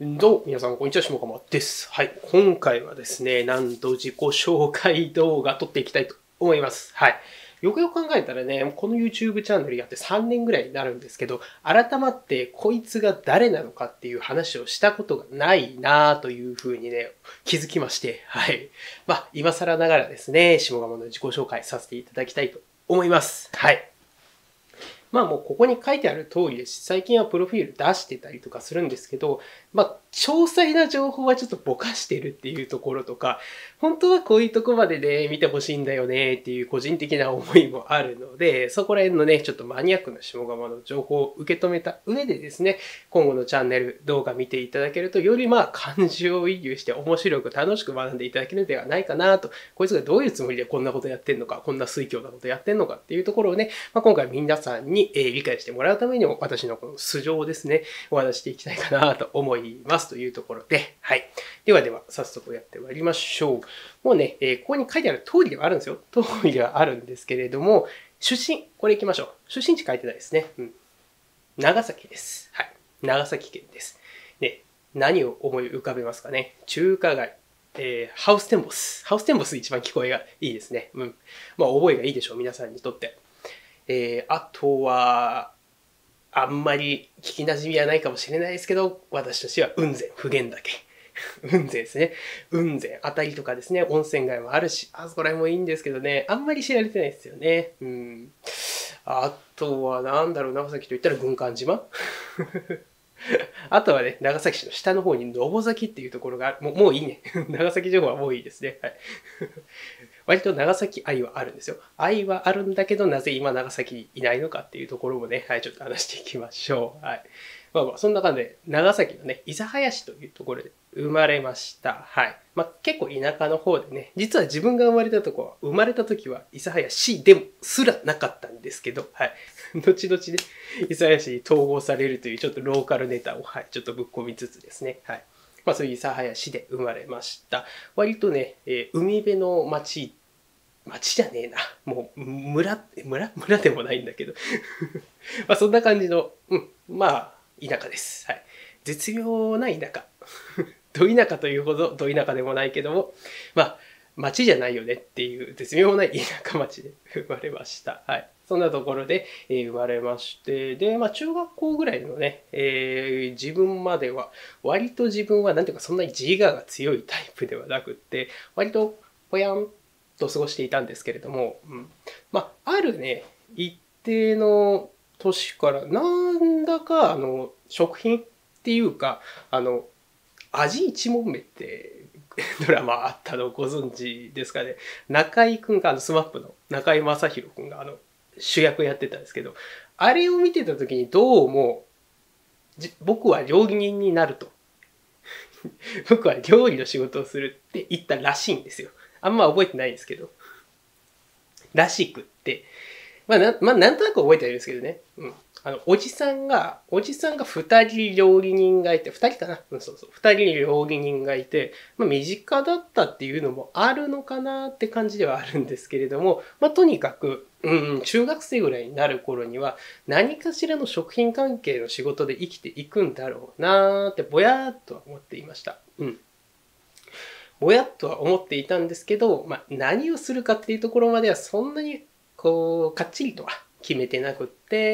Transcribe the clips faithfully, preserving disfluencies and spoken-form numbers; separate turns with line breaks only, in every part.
どうも、皆さん、こんにちは、下川です。はい。今回はですね、なんと自己紹介動画撮っていきたいと思います。はい。よくよく考えたらね、この YouTube チャンネルやってさんねんぐらいになるんですけど、改まってこいつが誰なのかっていう話をしたことがないなぁというふうにね、気づきまして、はい。まあ、今更ながらですね、下川の自己紹介させていただきたいと思います。はい。まあもうここに書いてある通りですし、最近はプロフィール出してたりとかするんですけど、まあ詳細な情報はちょっとぼかしてるっていうところとか、本当はこういうとこまでね、見てほしいんだよねっていう個人的な思いもあるので、そこら辺のね、ちょっとマニアックな下鴨の情報を受け止めた上でですね、今後のチャンネル動画見ていただけると、よりまあ感情移入して面白く楽しく学んでいただけるのではないかなと、こいつがどういうつもりでこんなことやってんのか、こんな水教なことやってんのかっていうところをね、まあ、今回皆さんに理解してもらうためにも、私のこの素性をですね、お話していきたいかなと思いますというところで、はい。ではでは、早速やってまいりましょう。もうね、えー、ここに書いてある通りではあるんですよ。通りではあるんですけれども、出身、これ行きましょう。出身地書いてないですね。うん。長崎です。はい。長崎県です。ね、何を思い浮かべますかね。中華街。えー、ハウステンボス。ハウステンボス一番聞こえがいいですね。うん。まあ、覚えがいいでしょう。皆さんにとって。えー、あとは、あんまり聞き馴染みはないかもしれないですけど、私としては雲仙、普賢岳。雲仙ですね。雲仙あたりとかですね、温泉街もあるし、あそこら辺もいいんですけどね、あんまり知られてないですよね。うん。あとは、なんだろう、長崎と言ったら軍艦島あとはね、長崎市の下の方に野崎っていうところがある。もうもういいね。長崎情報はもういいですね。はい。割と長崎愛はあるんですよ。愛はあるんだけど、なぜ今長崎にいないのかっていうところもね、はい、ちょっと話していきましょう。はい。まあまあ、そんな感じで、長崎のね、諫早市というところで生まれました。はい。まあ結構田舎の方でね、実は自分が生まれたとこは、生まれた時は諫早市でもすらなかったんですけど、はい。後々ね、諫早市に統合されるというちょっとローカルネタを、はい、ちょっとぶっ込みつつですね、はい。まあそういう諫早市で生まれました。割とね、えー、海辺の町、町じゃねえな。もう村、村村でもないんだけど。まあそんな感じの、うん、まあ田舎です。はい。絶妙な田舎。ど田舎というほどど田舎でもないけども、まあ町じゃないよねっていう絶妙な田舎町で生まれました。はい。そんなところで、えー、生まれまして、で、まあ中学校ぐらいのね、えー、自分までは、割と自分はなんていうかそんなに自我が強いタイプではなくって、割とぽやんと過ごしていたんですけれども、うん、まあ、あるね、一定の年からなんだか、あの、食品っていうか、あの、味一問目ってドラマあったのご存知ですかね。中井くんが、あの、スマップの中井正宏くんが、あの、主役やってたんですけど、あれを見てた時にどうも、僕は料理人になると。僕は料理の仕事をするって言ったらしいんですよ。あんま覚えてないんですけど。らしくって。まあ、な、まあ、なんとなく覚えてるんですけどね。うん。あの、おじさんが、おじさんが二人料理人がいて、二人かなうん、そうそう。二人料理人がいて、まあ、身近だったっていうのもあるのかなって感じではあるんですけれども、まあ、とにかく、うん、中学生ぐらいになる頃には、何かしらの食品関係の仕事で生きていくんだろうなーって、ぼやーっとは思っていました。うん。ぼやっとは思っていたんですけど、まあ、何をするかっていうところまではそんなにこうかっちりとは決めてなくって、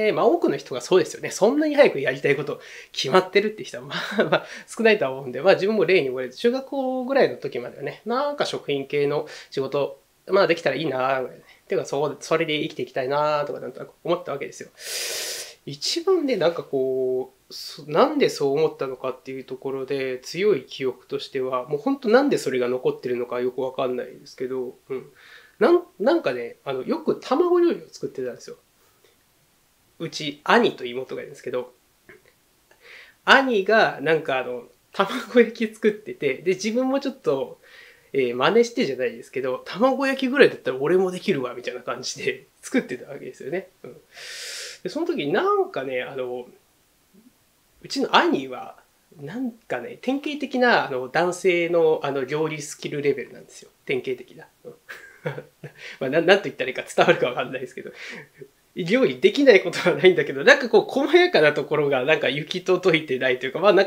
まあ多くの人がそうですよね。そんなに早くやりたいこと決まってるって人はまあまあ少ないとは思うんで、まあ自分も例に言われて、中学校ぐらいの時まではね、なんか食品系の仕事、まあできたらいいなーぐらいね。ていうかそう、それで生きていきたいなーとかなんとなく思ったわけですよ。一番ね、なんかこう、なんでそう思ったのかっていうところで強い記憶としては、もう本当なんでそれが残ってるのかよくわかんないですけど、うん。なん、なんかね、あの、よく卵料理を作ってたんですよ。うち、兄と妹がいるんですけど、兄がなんかあの、卵焼き作ってて、で、自分もちょっと、えー、真似してじゃないですけど、卵焼きぐらいだったら俺もできるわ、みたいな感じで作ってたわけですよね。うん、で、その時なんかね、あの、うちの兄は、なんかね、典型的なあの男性のあの料理スキルレベルなんですよ。典型的な。まあ、ななんと言ったらいいか伝わるかわかんないですけど、料理できないことはないんだけど、なんかこう細やかなところがなんか行き届いてないというか、まあなんか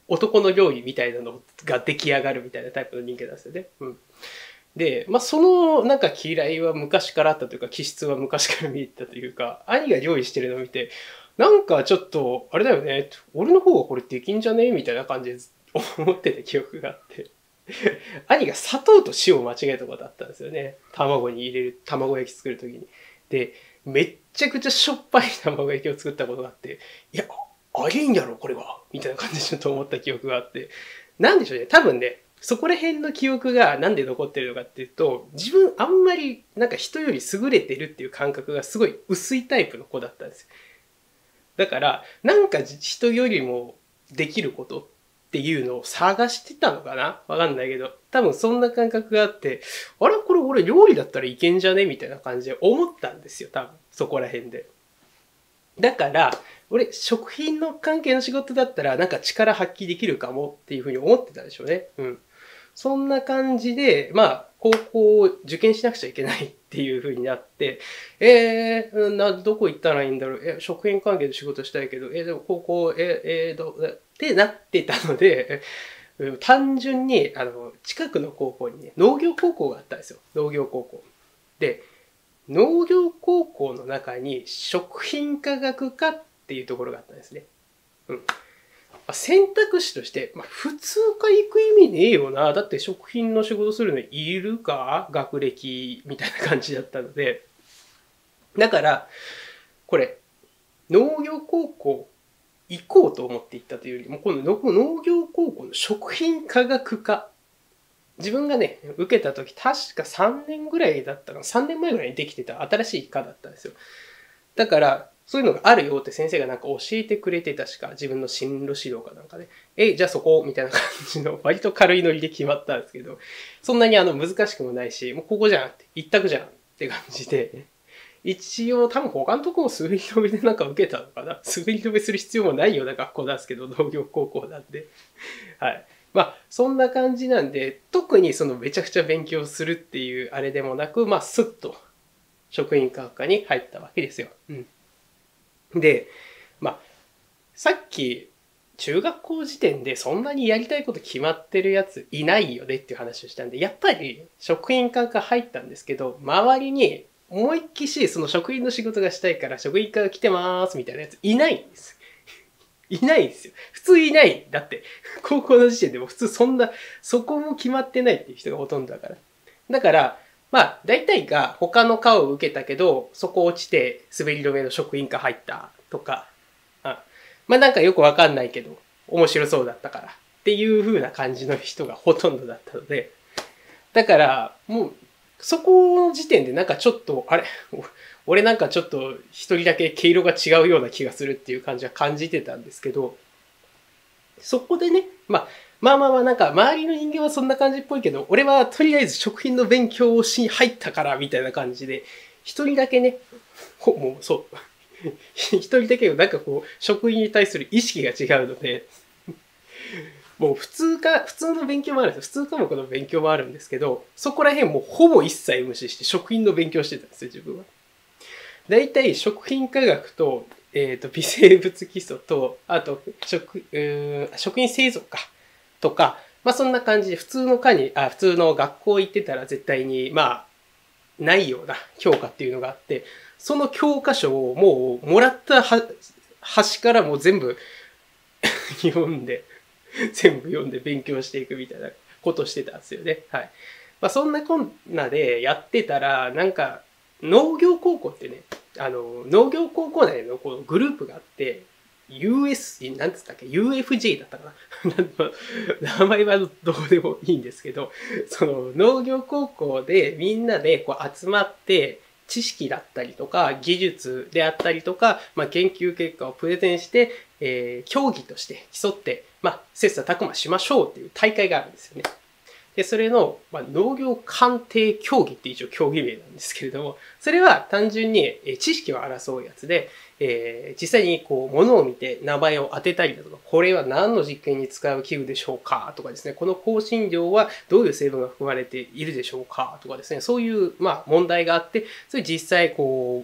男の料理みたいなのが出来上がるみたいなタイプの人間なんですよね。うん。で、まあ、そのなんか嫌いは昔からあったというか、気質は昔から見えてたというか、兄が料理してるのを見て、なんかちょっと、あれだよね、俺の方がこれできんじゃねみたいな感じで思ってた記憶があって。兄が砂糖と塩を間違えたことあったんですよね。卵に入れる、卵焼き作るときに。で、めっちゃくちゃしょっぱい卵焼きを作ったことがあって、いや、ありんやろ、これは。みたいな感じでちょっと思った記憶があって。なんでしょうね。多分ね、そこら辺の記憶がなんで残ってるのかっていうと、自分あんまりなんか人より優れてるっていう感覚がすごい薄いタイプの子だったんですよ。だから、なんか人よりもできることっていうのを探してたのかなわかんないけど、多分そんな感覚があって、あれこれ俺料理だったらいけんじゃねみたいな感じで思ったんですよ、多分。そこら辺で。だから、俺、食品の関係の仕事だったら、なんか力発揮できるかもっていうふうに思ってたでしょうね。うん。そんな感じで、まあ、高校を受験しなくちゃいけないっていう風になって、えー、な、どこ行ったらいいんだろう、え、食品関係で仕事したいけど、え、でも高校、え、えー、ど、ってなってたので、単純に、あの、近くの高校にね、農業高校があったんですよ。農業高校。で、農業高校の中に食品科学科っていうところがあったんですね。うん。選択肢として、まあ、普通科行く意味ねえよな。だって食品の仕事するのいるか学歴みたいな感じだったので。だから、これ、農業高校行こうと思って行ったというよりも、この農業高校の食品科学科。自分がね、受けた時、確かさんねんぐらいだったかな。さんねんまえぐらいにできてた新しい科だったんですよ。だから、そういうのがあるよって先生がなんか教えてくれてたしか、自分の進路指導かなんかで、え、じゃあそこみたいな感じの、割と軽いノリで決まったんですけど、そんなにあの難しくもないし、もうここじゃんって、一択じゃんって感じで、一応多分他のとこも滑り止めでなんか受けたのかな。滑り止めする必要もないような学校なんですけど、農業高校なんで。はい。まあ、そんな感じなんで、特にそのめちゃくちゃ勉強するっていうあれでもなく、まあ、スッと食品科学科に入ったわけですよ。うん。で、まあ、さっき、中学校時点でそんなにやりたいこと決まってるやついないよねっていう話をしたんで、やっぱり食品科が入ったんですけど、周りに思いっきしその食品の仕事がしたいから食品科が来てまーすみたいなやついないんです。いないんですよ。普通いない。だって、高校の時点でも普通そんな、そこも決まってないっていう人がほとんどだから。だから、まあ、大体が他の科を受けたけど、そこ落ちて滑り止めの食品科入ったとか、あまあなんかよくわかんないけど、面白そうだったからっていう風な感じの人がほとんどだったので、だから、もう、そこの時点でなんかちょっと、あれ俺なんかちょっと一人だけ毛色が違うような気がするっていう感じは感じてたんですけど、そこでね、まあ、まあまあまあなんか周りの人間はそんな感じっぽいけど、俺はとりあえず食品の勉強をしに入ったからみたいな感じで、一人だけね、ほもうそう、一人だけなんかこう、食品に対する意識が違うので、もう普通か、普通の勉強もあるんですよ。普通科目の勉強もあるんですけど、そこら辺もうほぼ一切無視して食品の勉強してたんですよ、自分は。だいたい食品科学と、えっと、微生物基礎と、あと、食、うーん食品製造か、とか、まあそんな感じで普通の科に、あ、普通の学校行ってたら絶対に、まあ、ないような教科っていうのがあって、その教科書をもうもらったは端からもう全部読んで、全部読んで勉強していくみたいなことしてたんですよね。はい。まあそんなこんなでやってたら、なんか農業高校ってね、あの、農業高校内のこのグループがあって、ユーエス、なんつったっけ ?ユーエフジェー だったかな名前はどうでもいいんですけど、その農業高校でみんなでこう集まって、知識だったりとか、技術であったりとか、まあ、研究結果をプレゼンして、えー、競技として競って、まあ、切磋琢磨しましょうっていう大会があるんですよね。で、それの、まあ、農業鑑定競技って一応競技名なんですけれども、それは単純に知識を争うやつで、えー、実際にこう、物を見て名前を当てたりだとか、これは何の実験に使う器具でしょうかとかですね、この香辛料はどういう成分が含まれているでしょうかとかですね、そういう、まあ、問題があって、それ実際こう、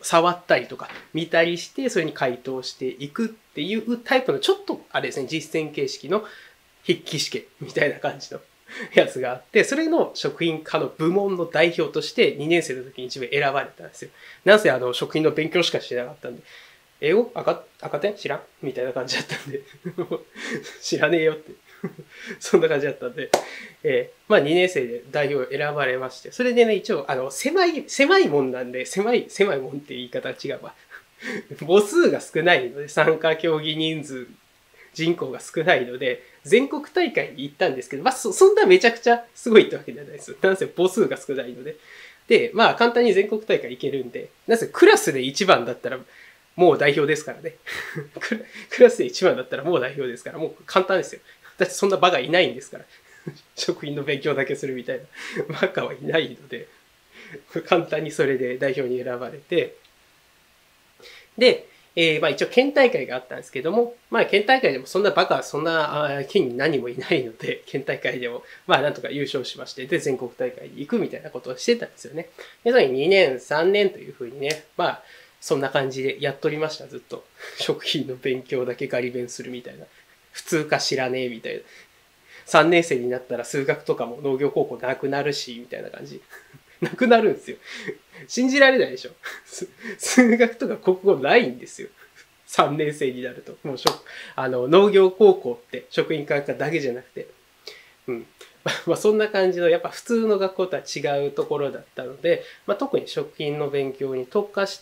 触ったりとか見たりして、それに回答していくっていうタイプのちょっとあれですね、実践形式の筆記試験みたいな感じのやつがあって、それの食品科の部門の代表としてにねん生の時に一部選ばれたんですよ。なんせあの食品の勉強しかしてなかったんで、英語赤、赤点知らんみたいな感じだったんで知らねえよってそんな感じだったんで、えー、まあにねん生で代表選ばれまして、それでね、一応、あの、狭い、狭いもんなんで、狭い、狭いもんって言い方は違うわ。母数が少ないので、参加競技人数、人口が少ないので、全国大会に行ったんですけど、まあそ、そんなめちゃくちゃすごいってわけじゃないです。なんせ母数が少ないので。で、まあ簡単に全国大会行けるんで、なんせクラスでいちばんだったら、もう代表ですからね。クラスでいちばんだったらもう代表ですから、もう簡単ですよ。だってそんなバカいないんですから。食品の勉強だけするみたいなバカはいないので、簡単にそれで代表に選ばれて、で、えー、まあ一応県大会があったんですけども、まあ県大会でもそんなバカはそんな県に何もいないので、県大会でもまあなんとか優勝しまして、で全国大会に行くみたいなことをしてたんですよね。で、それににねん、さんねんというふうにね、まあそんな感じでやっとりました、ずっと。食品の勉強だけガリ勉するみたいな。普通か知らねえみたいな。さんねん生になったら数学とかも農業高校なくなるし、みたいな感じ。なくなるんですよ。信じられないでしょ。数学とか国語ないんですよ。さんねん生になると。もうあの農業高校って食品科学科だけじゃなくて。うん。まあそんな感じの、やっぱ普通の学校とは違うところだったので、まあ、特に食品の勉強に特化して、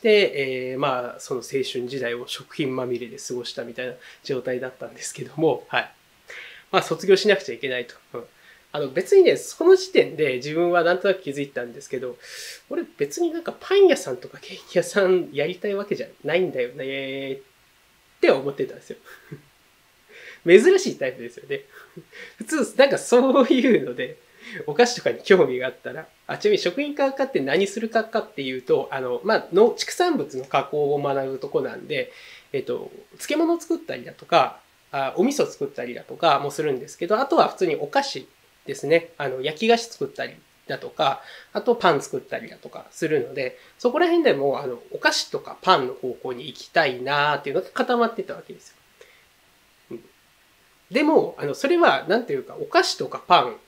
えー、まあその青春時代を食品まみれで過ごしたみたいな状態だったんですけども、はい。まあ卒業しなくちゃいけないと。うん、あの別にね、その時点で自分はなんとなく気づいたんですけど、俺別になんかパン屋さんとかケーキ屋さんやりたいわけじゃないんだよねって思ってたんですよ。珍しいタイプですよね。普通、なんかそういうので、お菓子とかに興味があったら、あ、ちなみに食品科学科って何するかかっていうと、あの、まあ、の畜産物の加工を学ぶとこなんで、えっと、漬物を作ったりだとか、あお味噌作ったりだとかもするんですけど、あとは普通にお菓子ですね。あの、焼き菓子作ったりだとか、あとパン作ったりだとかするので、そこら辺でも、あの、お菓子とかパンの方向に行きたいなーっていうのが固まってたわけですよ。でも、あの、それは、なんていうか、お菓子とかパンって、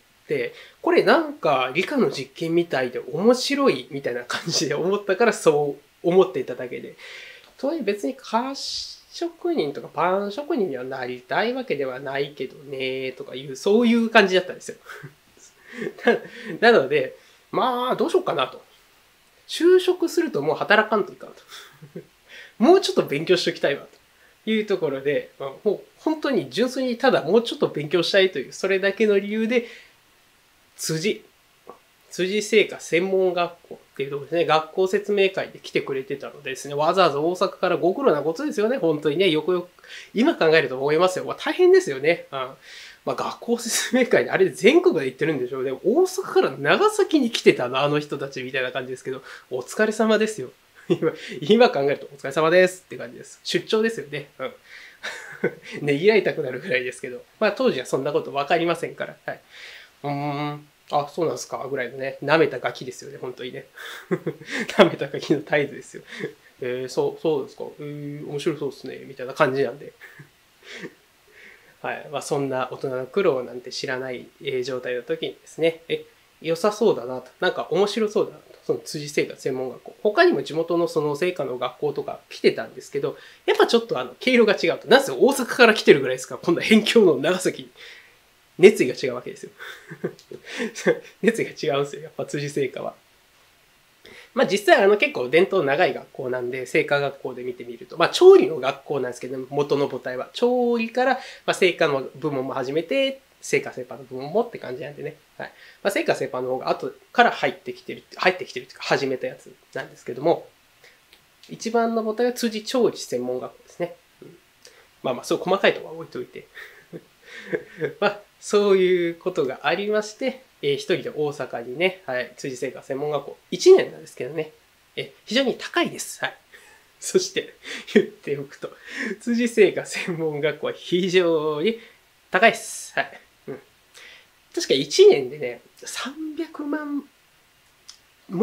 これなんか理科の実験みたいで面白いみたいな感じで思ったからそう思っていただけで。とはいえ別に菓子職人とかパン職人にはなりたいわけではないけどね、とかいう、そういう感じだったんですよ。な, なので、まあ、どうしようかなと。就職するともう働かんといかんと。もうちょっと勉強しときたいわと。いうところで、もう本当に純粋にただもうちょっと勉強したいという、それだけの理由で、辻、辻製菓専門学校っていうところですね、学校説明会で来てくれてたのでですね、わざわざ大阪からご苦労なことですよね、本当にね、よくよく、今考えると思いますよ。まあ、大変ですよね。うん、まあ、学校説明会で、あれ全国で行ってるんでしょうね。大阪から長崎に来てたの、あの人たちみたいな感じですけど、お疲れ様ですよ。今、今考えるとお疲れ様ですって感じです。出張ですよね。うん。ねぎらいたくなるぐらいですけど。まあ当時はそんなことわかりませんから。はい。うーん。あ、そうなんですか。ぐらいのね。舐めたガキですよね。本当にね。舐めたガキの態度ですよ。えー、そう、そうですか。えー、面白そうですね。みたいな感じなんで。はい。まあそんな大人の苦労なんて知らない状態の時にですね。え、良さそうだなと。なんか面白そうだなと。その辻製菓専門学校。他にも地元のその製菓の学校とか来てたんですけど、やっぱちょっとあの、毛色が違うと。なんせ大阪から来てるぐらいですから、今度は辺境の長崎に熱意が違うわけですよ。熱意が違うんですよ。やっぱ辻製菓は。まあ実際あの結構伝統長い学校なんで、製菓学校で見てみると、まあ調理の学校なんですけど、元の母体は。調理から、まあ製菓の部門も始めて、製菓製パンの部門もって感じなんでね。はい。まあ、製菓製パンの方が後から入ってきてる、入ってきてるっていうか始めたやつなんですけども、一番の母体は辻調理専門学校ですね。うん、まあまあ、そう細かいところは置いといて。まあ、そういうことがありまして、えー、一人で大阪にね、はい、辻製菓専門学校、いちねんなんですけどね、え非常に高いです。はい。そして、言っておくと、辻製菓専門学校は非常に高いです。はい。確かいちねんでね、さんびゃくまん、も、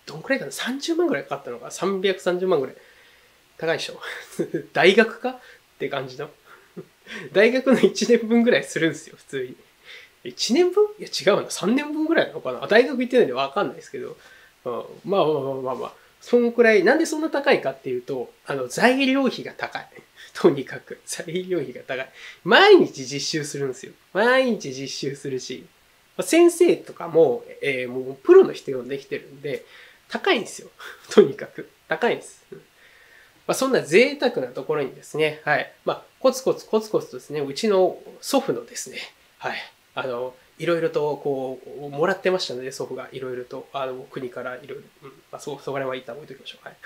どんくらいかな ?さんじゅう 万ぐらいかかったのか ?さんびゃくさんじゅう 万ぐらい。高いでしょ大学かって感じの。大学のいちねんぶんぐらいするんですよ、普通に。いちねんぶんいや違うな。さんねんぶんぐらいなのかな大学行ってないんでわかんないですけど。うん、まあまあまあまあまあ。そんくらい、なんでそんな高いかっていうと、あの、材料費が高い。とにかく、材料費が高い。毎日実習するんですよ。毎日実習するし、先生とかも、えー、もうプロの人呼んできてるんで、高いんですよ。とにかく。高いんです。まあ、そんな贅沢なところにですね、はい。まあ、コツコツコツコツとですね、うちの祖父のですね、はい。あの、いろいろと、こう、もらってましたので、祖父がいろいろと、あの、国からいろいろ、うん。まあ、そう、そこら辺は一旦置いときましょう。はい。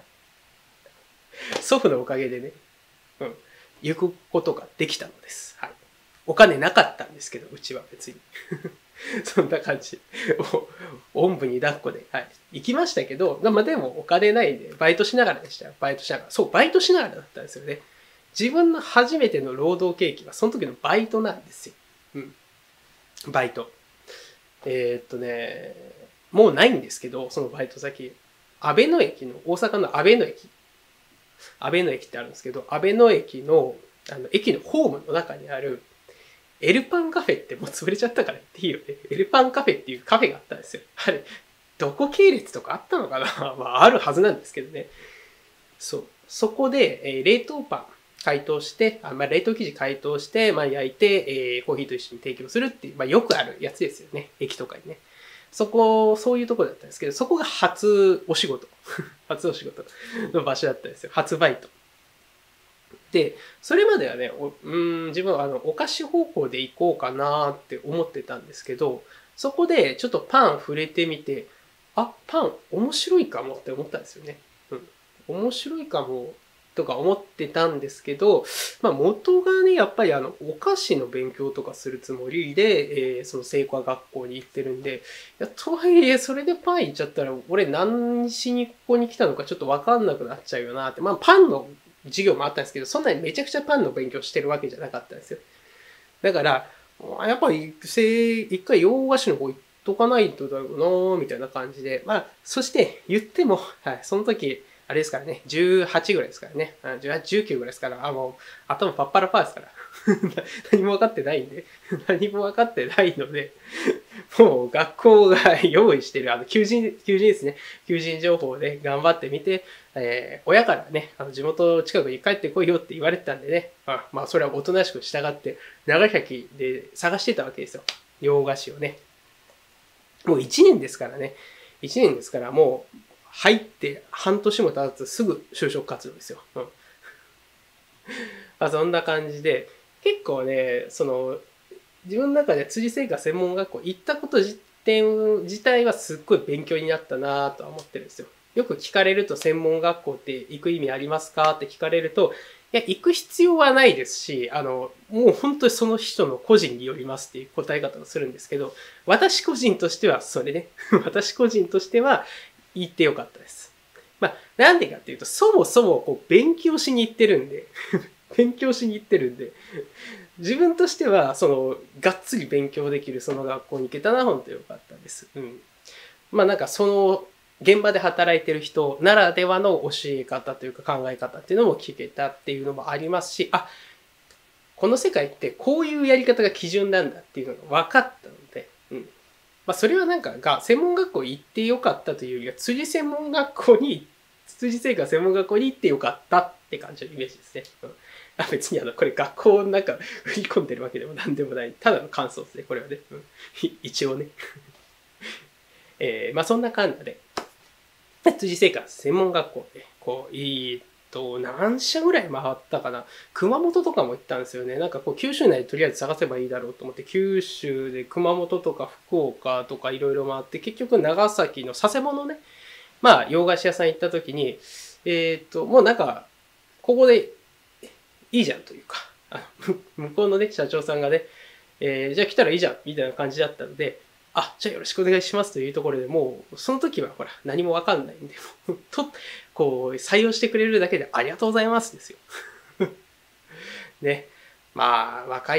祖父のおかげでね、うん。行くことができたのです。はい。お金なかったんですけど、うちは別に。そんな感じ。お、おんぶに抱っこで、はい。行きましたけど、まあでもお金ないんで、バイトしながらでしたよ。バイトしながら。そう、バイトしながらだったんですよね。自分の初めての労働経験は、その時のバイトなんですよ。うん。バイト。えー、っとね、もうないんですけど、そのバイト先。安倍野駅の、大阪の安倍野駅。安倍野駅ってあるんですけど、安倍野駅の、あの、駅のホームの中にある、エルパンカフェってもう潰れちゃったから言っていいよね。エルパンカフェっていうカフェがあったんですよ。あれ、どこ系列とかあったのかなまあ、あるはずなんですけどね。そう。そこで、えー、冷凍パン解凍して、あまあ、冷凍生地解凍して、まあ、焼いて、えー、コーヒーと一緒に提供するっていう、まあ、よくあるやつですよね。駅とかにね。そこ、そういうところだったんですけど、そこが初お仕事。初お仕事の場所だったんですよ。初バイト。で、それまではね、うん、自分はあの、お菓子方向で行こうかなって思ってたんですけど、そこでちょっとパン触れてみて、あ、パン面白いかもって思ったんですよね。うん。面白いかもとか思ってたんですけど、まあ元がね、やっぱりあの、お菓子の勉強とかするつもりで、えー、その製菓学校に行ってるんで、いや、とはいえ、それでパン行っちゃったら、俺何しにここに来たのかちょっとわかんなくなっちゃうよなって。まあパンの授業もあったんですけど、そんなにめちゃくちゃパンの勉強してるわけじゃなかったんですよ。だから、やっぱり、一回洋菓子の方行っとかないとだろうなみたいな感じで。まあ、そして言っても、はい、その時、あれですからね、じゅうはちぐらいですからね。じゅうはち、じゅうきゅうぐらいですから、あ、もう、頭パッパラパーですから。何も分かってないんで。何も分かってないので、もう学校が用意してる、あの、求人、求人ですね。求人情報で頑張ってみて、えー、親からね、あの地元近くに帰ってこいよって言われてたんでね、あまあ、それはおとなしく従って、長崎で探してたわけですよ。洋菓子をね。もういちねんですからね。いちねんですから、もう、入って半年も経つとすぐ就職活動ですよ。うん。まあ、そんな感じで、結構ね、その、自分の中で辻製菓専門学校行ったこと自点自体はすっごい勉強になったなとは思ってるんですよ。よく聞かれると専門学校って行く意味ありますかって聞かれると、いや、行く必要はないですし、あの、もう本当にその人の個人によりますっていう答え方をするんですけど、私個人としてはそれね、私個人としては行ってよかったです。まあ、なんでかっていうと、そもそもこう勉強しに行ってるんで、勉強しに行ってるんで、自分としては、その、がっつり勉強できるその学校に行けたのは本当よかったです。うん。まあなんかその、現場で働いてる人ならではの教え方というか考え方っていうのも聞けたっていうのもありますし、あ、この世界ってこういうやり方が基準なんだっていうのが分かったので、うん。まあそれはなんかが、専門学校行ってよかったというよりは、辻専門学校に、辻製菓専門学校に行ってよかったって感じのイメージですね。うんあ別にあの、これ学校の中振り込んでるわけでもなんでもない。ただの感想ですね、これはね。うん、一応ね。えー、まあそんな感じで、辻製菓専門学校で、こう、いいと、何社ぐらい回ったかな。熊本とかも行ったんですよね。なんかこう、九州内でとりあえず探せばいいだろうと思って、九州で熊本とか福岡とかいろいろ回って、結局長崎の佐世保のね、まあ洋菓子屋さん行った時に、えっと、もうなんか、ここで、いいじゃんというか、あの向こうのね、社長さんがね、えー、じゃあ来たらいいじゃんみたいな感じだったので、あ、じゃあよろしくお願いしますというところでもう、その時はほら、何もわかんないんで、と、こう、採用してくれるだけでありがとうございますですよ。ね。まあ、若い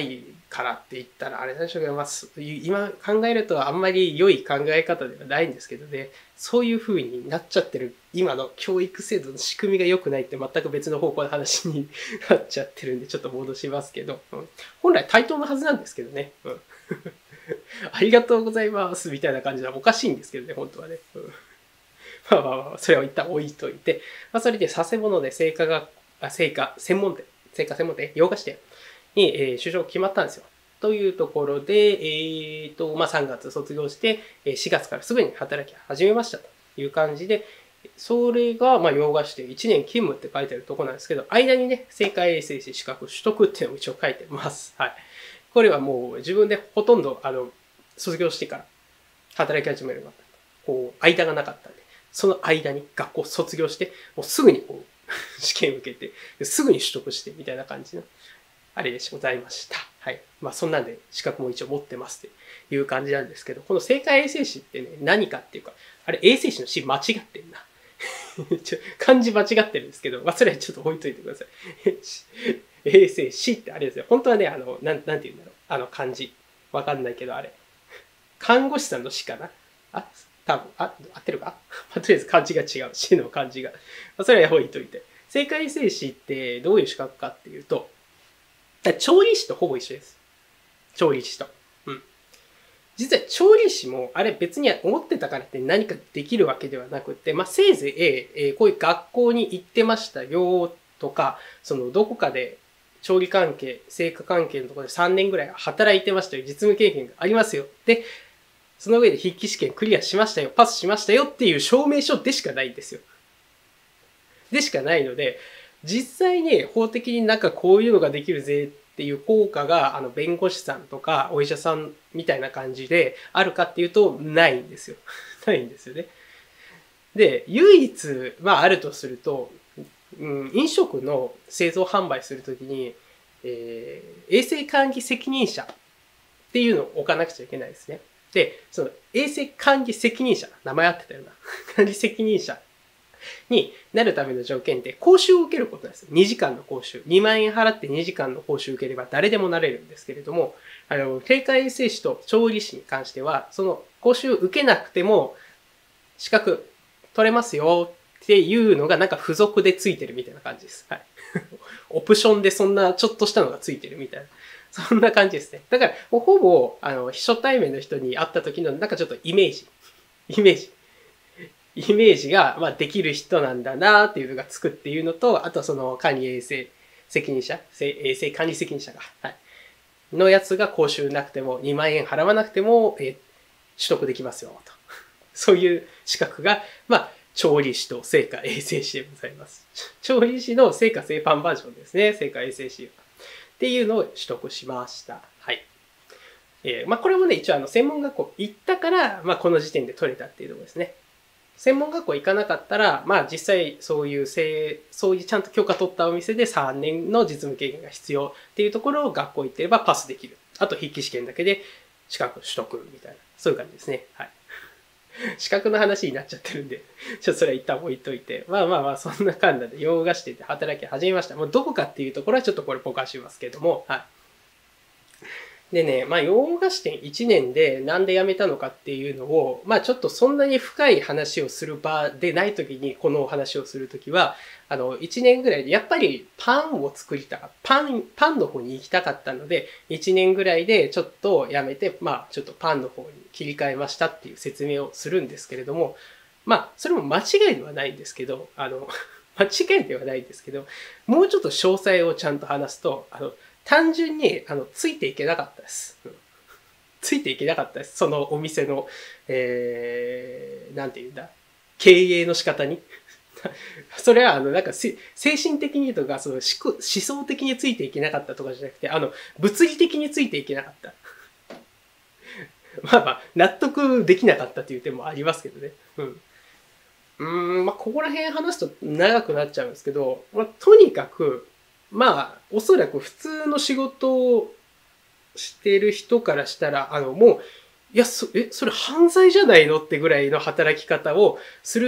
からって言ったらあれなんでしょうけど、まあ、今考えるとあんまり良い考え方ではないんですけどね、そういう風になっちゃってる今の教育制度の仕組みが良くないって全く別の方向の話になっちゃってるんで、ちょっと戻しますけど、うん、本来対等のはずなんですけどね、うん、ありがとうございますみたいな感じでおかしいんですけどね、本当はね。うん、まあまあまあ、それを一旦置いといて、まあ、それで佐世保ので製菓が、あ、製菓専門店、製菓専門店、洋菓子店に、えー、就職決まったんですよ。というところで、えっ、ー、と、まあ、さんがつ卒業して、しがつからすぐに働き始めましたという感じで、それが、まあ、洋菓子店いちねん勤務って書いてあるところなんですけど、間にね、製菓衛生士資格取得っていうのを一応書いてます。はい。これはもう自分でほとんど、あの、卒業してから働き始めるようになった。こう、間がなかったんで、その間に学校卒業して、もうすぐにこう、試験受けて、すぐに取得してみたいな感じの、あれでございました。はい。まあそんなんで資格も一応持ってますっていう感じなんですけど、この製菓衛生士ってね、何かっていうか、あれ衛生士の士間違ってんな。漢字間違ってるんですけど、まあそれはちょっと置いといてください。衛生士ってあれですよ。本当はね、あの、なん、なんて言うんだろう。あの漢字。わかんないけど、あれ。看護師さんの士かなあ、多分、あ、合ってるかとりあえず漢字が違う。士の漢字が。まあ、それは置いといて。製菓衛生士ってどういう資格かっていうと、調理師とほぼ一緒です。調理師と。うん。実は調理師も、あれ別に思ってたからって何かできるわけではなくて、まあ、せいぜい、えー、こういう学校に行ってましたよとか、そのどこかで調理関係、製菓関係のところでさんねんぐらい働いてましたよ。実務経験がありますよ。で、その上で筆記試験クリアしましたよ。パスしましたよっていう証明書でしかないんですよ。でしかないので、実際に法的になんかこういうのができるぜっていう効果が、あの、弁護士さんとかお医者さんみたいな感じであるかっていうと、ないんですよ。ないんですよね。で、唯一、まああるとすると、うん、飲食の製造販売するときに、えー、衛生管理責任者っていうのを置かなくちゃいけないですね。で、その衛生管理責任者、名前合ってたよな。管理責任者になるための条件って講習を受けることなんです。にじかんの講習。にまんえん払ってにじかんの講習を受ければ誰でもなれるんですけれども、あの、経過衛生士と調理師に関しては、その講習を受けなくても資格取れますよっていうのがなんか付属でついてるみたいな感じです。はい。オプションでそんなちょっとしたのがついてるみたいな。そんな感じですね。だから、ほぼ、あの、初対面の人に会った時のなんかちょっとイメージ。イメージ。イメージが、まあ、できる人なんだなっていうのがつくっていうのと、あとその管理衛生責任者、衛生管理責任者が、はい。のやつが講習なくても、にまんえん払わなくても、えー、取得できますよ、と。そういう資格が、まあ、調理師と製菓衛生士でございます。調理師の製菓製パンバージョンですね。製菓衛生士。っていうのを取得しました。はい。えー、まあ、これもね、一応あの、専門学校行ったから、まあ、この時点で取れたっていうところですね。専門学校行かなかったら、まあ実際そういうせそういうちゃんと許可取ったお店でさんねんの実務経験が必要っていうところを学校行ってればパスできる。あと筆記試験だけで資格取得みたいな。そういう感じですね。はい。資格の話になっちゃってるんで、ちょっとそれは一旦置いといて。まあまあまあ、そんな感じで洋菓子店で働き始めました。もうどこかっていうところはちょっとこれポカしますけども、はい。でね、まあ、洋菓子店いちねんでなんで辞めたのかっていうのを、まあ、ちょっとそんなに深い話をする場でない時にこのお話をするときは、あの、いちねんぐらいで、やっぱりパンを作りたかった。パン、パンの方に行きたかったので、いちねんぐらいでちょっと辞めて、まあ、ちょっとパンの方に切り替えましたっていう説明をするんですけれども、まあ、それも間違いではないんですけど、あの、間違いではないんですけど、もうちょっと詳細をちゃんと話すと、あの、単純に、あの、ついていけなかったです。うん、ついていけなかったです。そのお店の、えー、なんて言うんだ、経営の仕方に。それは、あの、なんか、精神的にとか、その思想的についていけなかったとかじゃなくて、あの、物理的についていけなかった。まあまあ、納得できなかったという点もありますけどね。うん。うーん、まあ、ここら辺話すと長くなっちゃうんですけど、まあ、とにかく、まあ、おそらく普通の仕事をしてる人からしたら、あの、もう、いや、そ、え、それ犯罪じゃないのってぐらいの働き方をする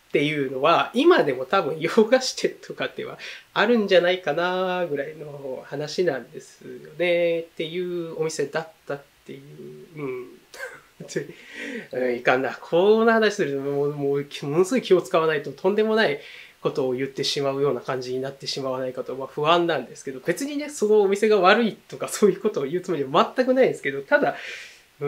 っていうのは、今でも多分洋菓子店とかってはあるんじゃないかなぐらいの話なんですよね。っていうお店だったっていう。うん。うん、いかんな。こんな話するともう、もう、ものすごい気を使わないととんでもないことを言ってしまうような感じになってしまわないかと、まあ、不安なんですけど、別にね、そのお店が悪いとかそういうことを言うつもりは全くないんですけど、ただ、うん、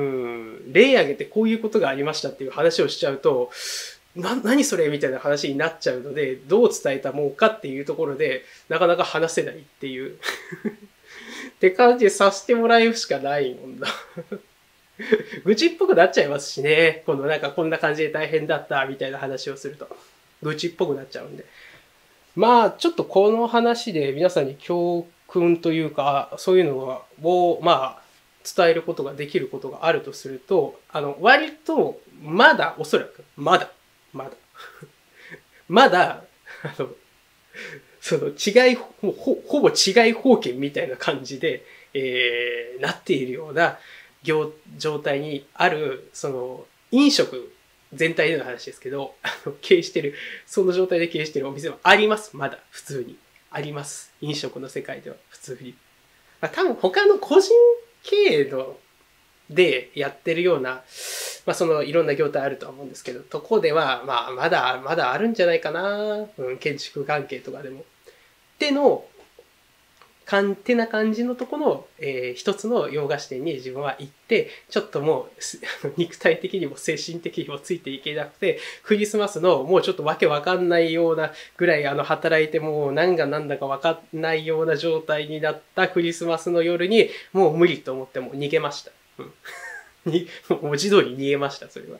例挙げてこういうことがありましたっていう話をしちゃうと、な、何それみたいな話になっちゃうので、どう伝えたもんかっていうところで、なかなか話せないっていう。って感じでさせてもらうしかないもんだ。愚痴っぽくなっちゃいますしね。このなんかこんな感じで大変だったみたいな話をすると。愚痴っぽくなっちゃうんで。まあ、ちょっとこの話で皆さんに教訓というか、そういうのを、まあ、伝えることができることがあるとすると、あの、割と、まだ、おそらく、まだ、まだ、まだ、あの、その違い、ほほぼ違い保険みたいな感じで、えー、なっているような業状態にある、その、飲食全体での話ですけど、あの経営してる、その状態で経営してるお店はあります。まだ、普通に。あります。飲食の世界では、普通に。まあ、多分他の個人経営のでやってるような、まあそのいろんな業態あるとは思うんですけど、とこでは、まあまだ、まだあるんじゃないかな。うん、建築関係とかでも。っての、かん、てな感じのとこの、えー、一つの洋菓子店に自分は行って、ちょっともう、肉体的にも精神的にもついていけなくて、クリスマスのもうちょっとわけわかんないようなぐらい、あの、働いてもう何が何だかわかんないような状態になったクリスマスの夜に、もう無理と思ってもう逃げました。うん。に、文字通り逃げました、それは。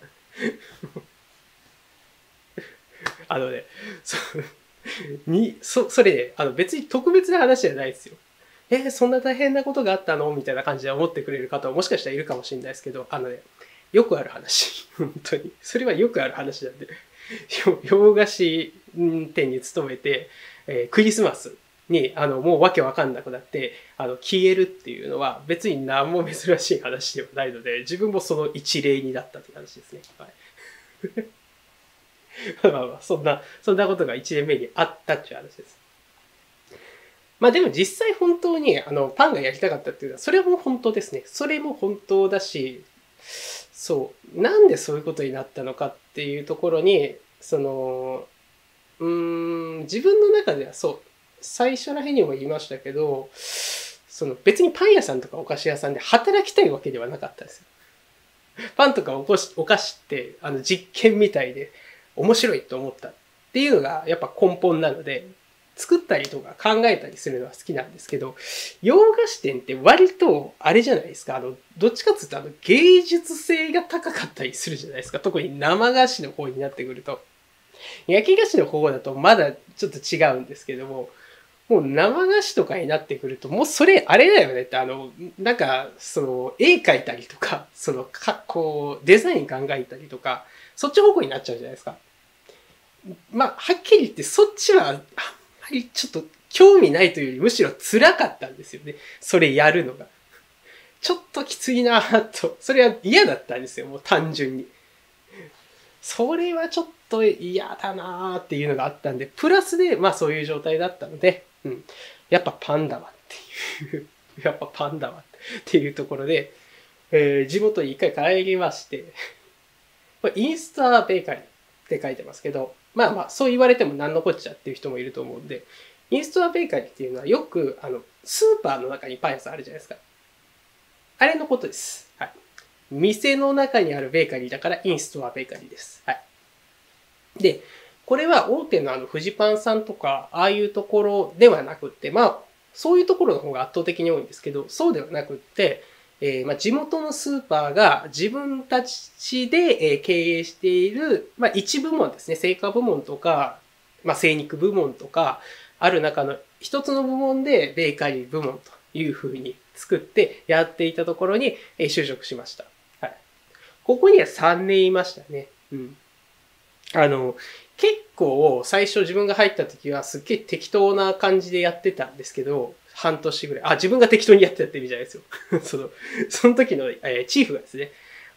あのね、そう。に、そ、それね、あの別に特別な話じゃないですよ。えー、そんな大変なことがあったのみたいな感じで思ってくれる方はもしかしたらいるかもしれないですけど、あのね、よくある話。本当に。それはよくある話なんで。洋菓子店に勤めて、えー、クリスマスに、あの、もうわけわかんなくなって、あの、消えるっていうのは別に何も珍しい話ではないので、自分もその一例になったという話ですね。はい。まあまあまあ、そんな、そんなことが一年目にあったっていう話です。まあでも実際本当にあのパンがやりたかったっていうのは、それも本当ですね。それも本当だし、そう、なんでそういうことになったのかっていうところに、その、うーん、自分の中ではそう、最初ら辺にも言いましたけど、その別にパン屋さんとかお菓子屋さんで働きたいわけではなかったですよ。パンとかお菓子ってあの実験みたいで、面白いと思ったっていうのがやっぱ根本なので、作ったりとか考えたりするのは好きなんですけど、洋菓子店って割とあれじゃないですか。あの、どっちかっていうとあの芸術性が高かったりするじゃないですか。特に生菓子の方になってくると。焼き菓子の方だとまだちょっと違うんですけども、もう生菓子とかになってくると、もうそれあれだよねって、あの、なんか、その、絵描いたりとか、その、か、こう、デザイン考えたりとか、そっち方向になっちゃうじゃないですか。まあ、はっきり言ってそっちはあんまりちょっと興味ないというよりむしろ辛かったんですよね。それやるのが。ちょっときついなぁと。それは嫌だったんですよ。もう単純に。それはちょっと嫌だなぁっていうのがあったんで、プラスでまあそういう状態だったので、うん。やっぱパンだわっていう。やっぱパンだわっていうところで、えー、地元に一回帰りまして、これインスタベーカリーって書いてますけど、まあまあ、そう言われても何のこっちゃっていう人もいると思うんで、インストアベーカリーっていうのはよく、あの、スーパーの中にパン屋さんあるじゃないですか。あれのことです。はい。店の中にあるベーカリーだからインストアベーカリーです。はい。で、これは大手のあの、フジパンさんとか、ああいうところではなくって、まあ、そういうところの方が圧倒的に多いんですけど、そうではなくって、えーまあ、地元のスーパーが自分たちで、えー、経営している、まあ、一部門ですね。青果部門とか、まあ、精肉部門とか、ある中の一つの部門でベーカリー部門というふうに作ってやっていたところに、えー、就職しました。はい。ここにはさんねんいましたね。うん。あの、結構最初自分が入った時はすっげえ適当な感じでやってたんですけど、半年ぐらい。あ、自分が適当にやってたって意味じゃないですよ。その、その時の、えー、チーフがですね、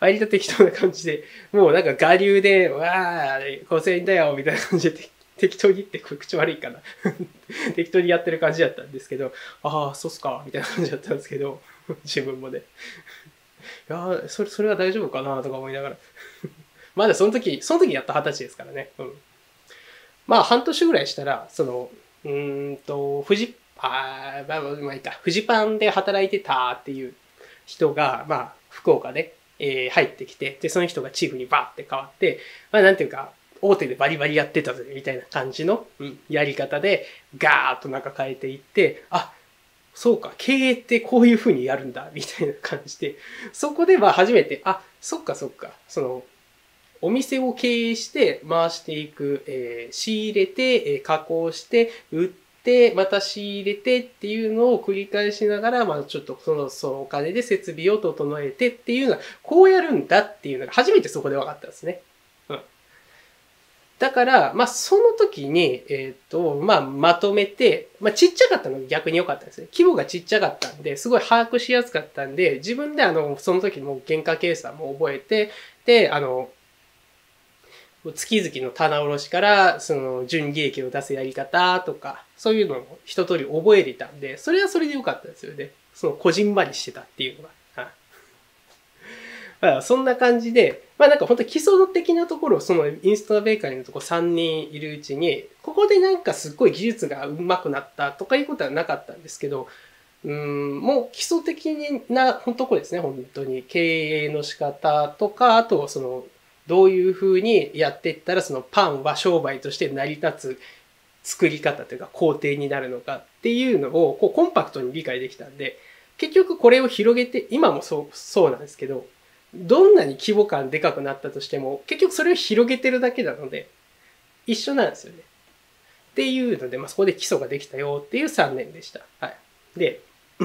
割と適当な感じで、もうなんか我流で、わー、ごせんえんだよ、みたいな感じで適当に言って、口悪いかな。適当にやってる感じだったんですけど、ああ、そうっすか、みたいな感じだったんですけど、自分もね。いやー、それ、それは大丈夫かな、とか思いながら。まだその時、その時やった二十歳ですからね。うん。まあ、半年ぐらいしたら、その、うーんと、富士、あまあ、まあいいか、富士パンで働いてたっていう人が、まあ、福岡で、えー、入ってきて、で、その人がチーフにバーって変わって、まあ、なんていうか、大手でバリバリやってたぜ、みたいな感じの、うん、やり方で、ガーッとなんか変えていって、あ、そうか、経営ってこういう風にやるんだ、みたいな感じで、そこでは初めて、あ、そっかそっか、その、お店を経営して回していく、えー、仕入れて、えー、加工して、売って、また仕入れてっていうのを繰り返しながら、まあちょっとその、そのお金で設備を整えてっていうのが、こうやるんだっていうのが初めてそこで分かったんですね。うん。だから、まあその時に、えっと、まあまとめて、まあちっちゃかったのが逆に良かったんですね。規模がちっちゃかったんで、すごい把握しやすかったんで、自分であの、その時も原価計算も覚えて、で、あの、月々の棚卸しから、その、純利益を出すやり方とか、そういうのを一通り覚えれたんで、それはそれで良かったですよね。その、こじんまりしてたっていうのが。はい。まあ、そんな感じで、まあなんか本当基礎的なところ、そのインスタベーカリーのとこさんにんいるうちに、ここでなんかすっごい技術が上手くなったとかいうことはなかったんですけど、うん、もう基礎的なところですね、本当に。経営の仕方とか、あとその、どういうふうにやっていったらそのパンは商売として成り立つ作り方というか工程になるのかっていうのをこうコンパクトに理解できたんで、結局これを広げて、今もそう、そうなんですけど、どんなに規模感でかくなったとしても、結局それを広げてるだけなので、一緒なんですよね。っていうので、まあ、そこで基礎ができたよっていうさんねんでした。はい。で、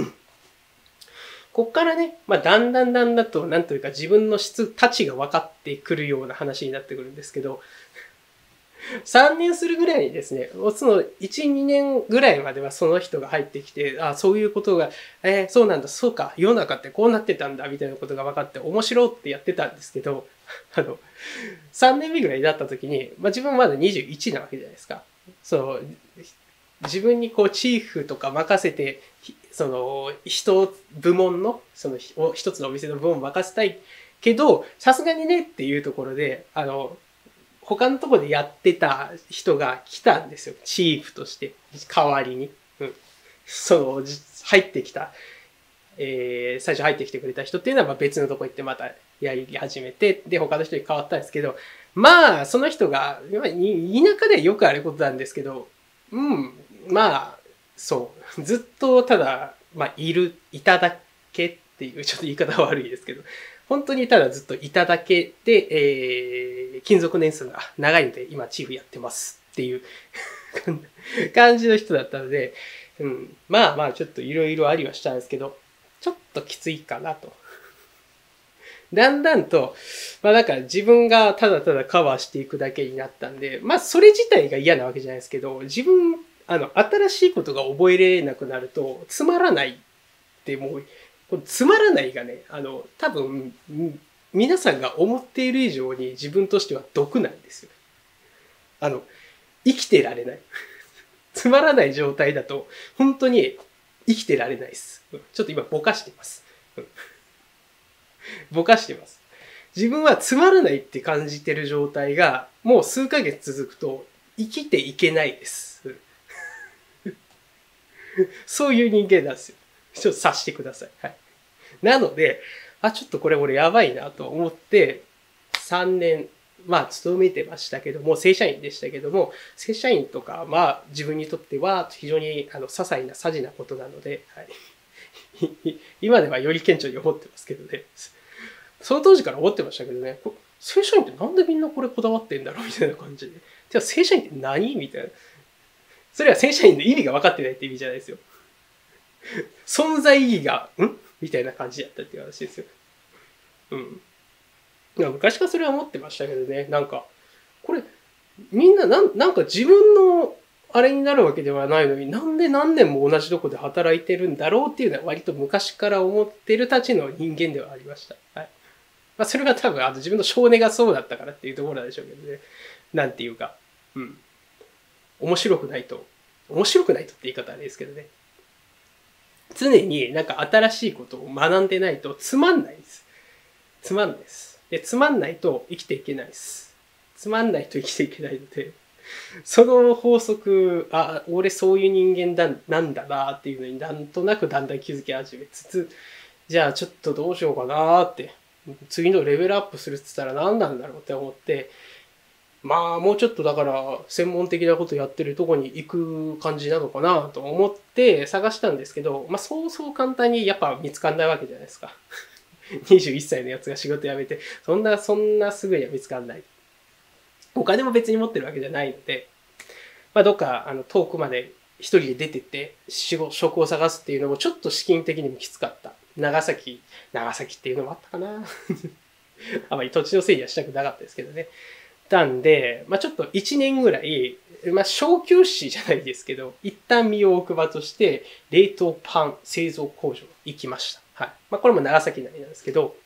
こっからね、まあ、だんだんだんだんと、なんというか自分の質、価値が分かってくるような話になってくるんですけど、さんねんするぐらいにですね、そのいち、にねんぐらいまではその人が入ってきて、あ、そういうことが、えー、そうなんだ、そうか、世の中ってこうなってたんだ、みたいなことが分かって面白ってやってたんですけど、あの、さんねんめぐらいになった時に、まあ、自分はまだにじゅういちなわけじゃないですか。その、自分にこうチーフとか任せて、その一部門の、その一つのお店の部門を任せたいけど、さすがにねっていうところで、あの、他のところでやってた人が来たんですよ。チーフとして、代わりに。うん。その、入ってきた、えー、最初入ってきてくれた人っていうのは別のとこ行ってまたやり始めて、で、他の人に変わったんですけど、まあ、その人が、田舎ではよくあることなんですけど、うん、まあ、そう。ずっとただ、まあ、いる、いただけっていう、ちょっと言い方は悪いですけど、本当にただずっといただけで、えー、勤続年数が長いので、今チーフやってますっていう感じの人だったので、うん、まあまあちょっといろいろありはしたんですけど、ちょっときついかなと。だんだんと、まあなんか自分がただただカバーしていくだけになったんで、まあそれ自体が嫌なわけじゃないですけど、自分、あの、新しいことが覚えれなくなると、つまらないってもう、このつまらないがね、あの、多分、皆さんが思っている以上に自分としては毒なんですよ。あの、生きてられない。つまらない状態だと、本当に生きてられないです。ちょっと今ぼかしてます。ぼかしてます。自分はつまらないって感じてる状態が、もう数ヶ月続くと、生きていけないです。そういう人間なんですよ。ちょっと察してください。はい。なので、あ、ちょっとこれ俺やばいなと思って、さんねん、まあ、勤めてましたけども、正社員でしたけども、正社員とか、まあ、自分にとっては非常に、あの、些細な、さじなことなので、はい。今ではより顕著に思ってますけどね。その当時から思ってましたけどね、正社員ってなんでみんなこれこだわってんだろうみたいな感じで。じゃあ正社員って何みたいな。それは正社員の意味が分かってないって意味じゃないですよ。存在意義が、んみたいな感じやったっていう話ですよ。うん。昔からそれは思ってましたけどね、なんか、これ、みんななん、なんか自分のあれになるわけではないのに、なんで何年も同じとこで働いてるんだろうっていうのは割と昔から思ってるたちの人間ではありました。はい。 まあ、それは多分、あの、自分の性根がそうだったからっていうところなんでしょうけどね。なんていうか、うん。面白くないと、面白くないとって言い方あれですけどね。常になんか新しいことを学んでないとつまんないです。つまんないです。で、つまんないと生きていけないです。つまんないと生きていけないので、その法則、あ、俺そういう人間だ、なんだなっていうのになんとなくだんだん気づき始めつつ、じゃあちょっとどうしようかなって、次のレベルアップするって言ったら何なんだろうって思って、まあもうちょっとだから専門的なことやってるとこに行く感じなのかなと思って探したんですけど、まあそうそう簡単にやっぱ見つかんないわけじゃないですか。にじゅういっさいのやつが仕事辞めて、そんな、そんなすぐには見つかんない。お金も別に持ってるわけじゃないので、まあどっかあの遠くまで一人で出てって仕事、職を探すっていうのもちょっと資金的にもきつかった。長崎、長崎っていうのもあったかな。あまり土地のせいにはしたくなかったですけどね。たんで、まあちょっといちねんぐらい、まあ小休止じゃないですけど、一旦身を置く場として、冷凍パン製造工場行きました。はい。まあこれも長崎内なんですけど、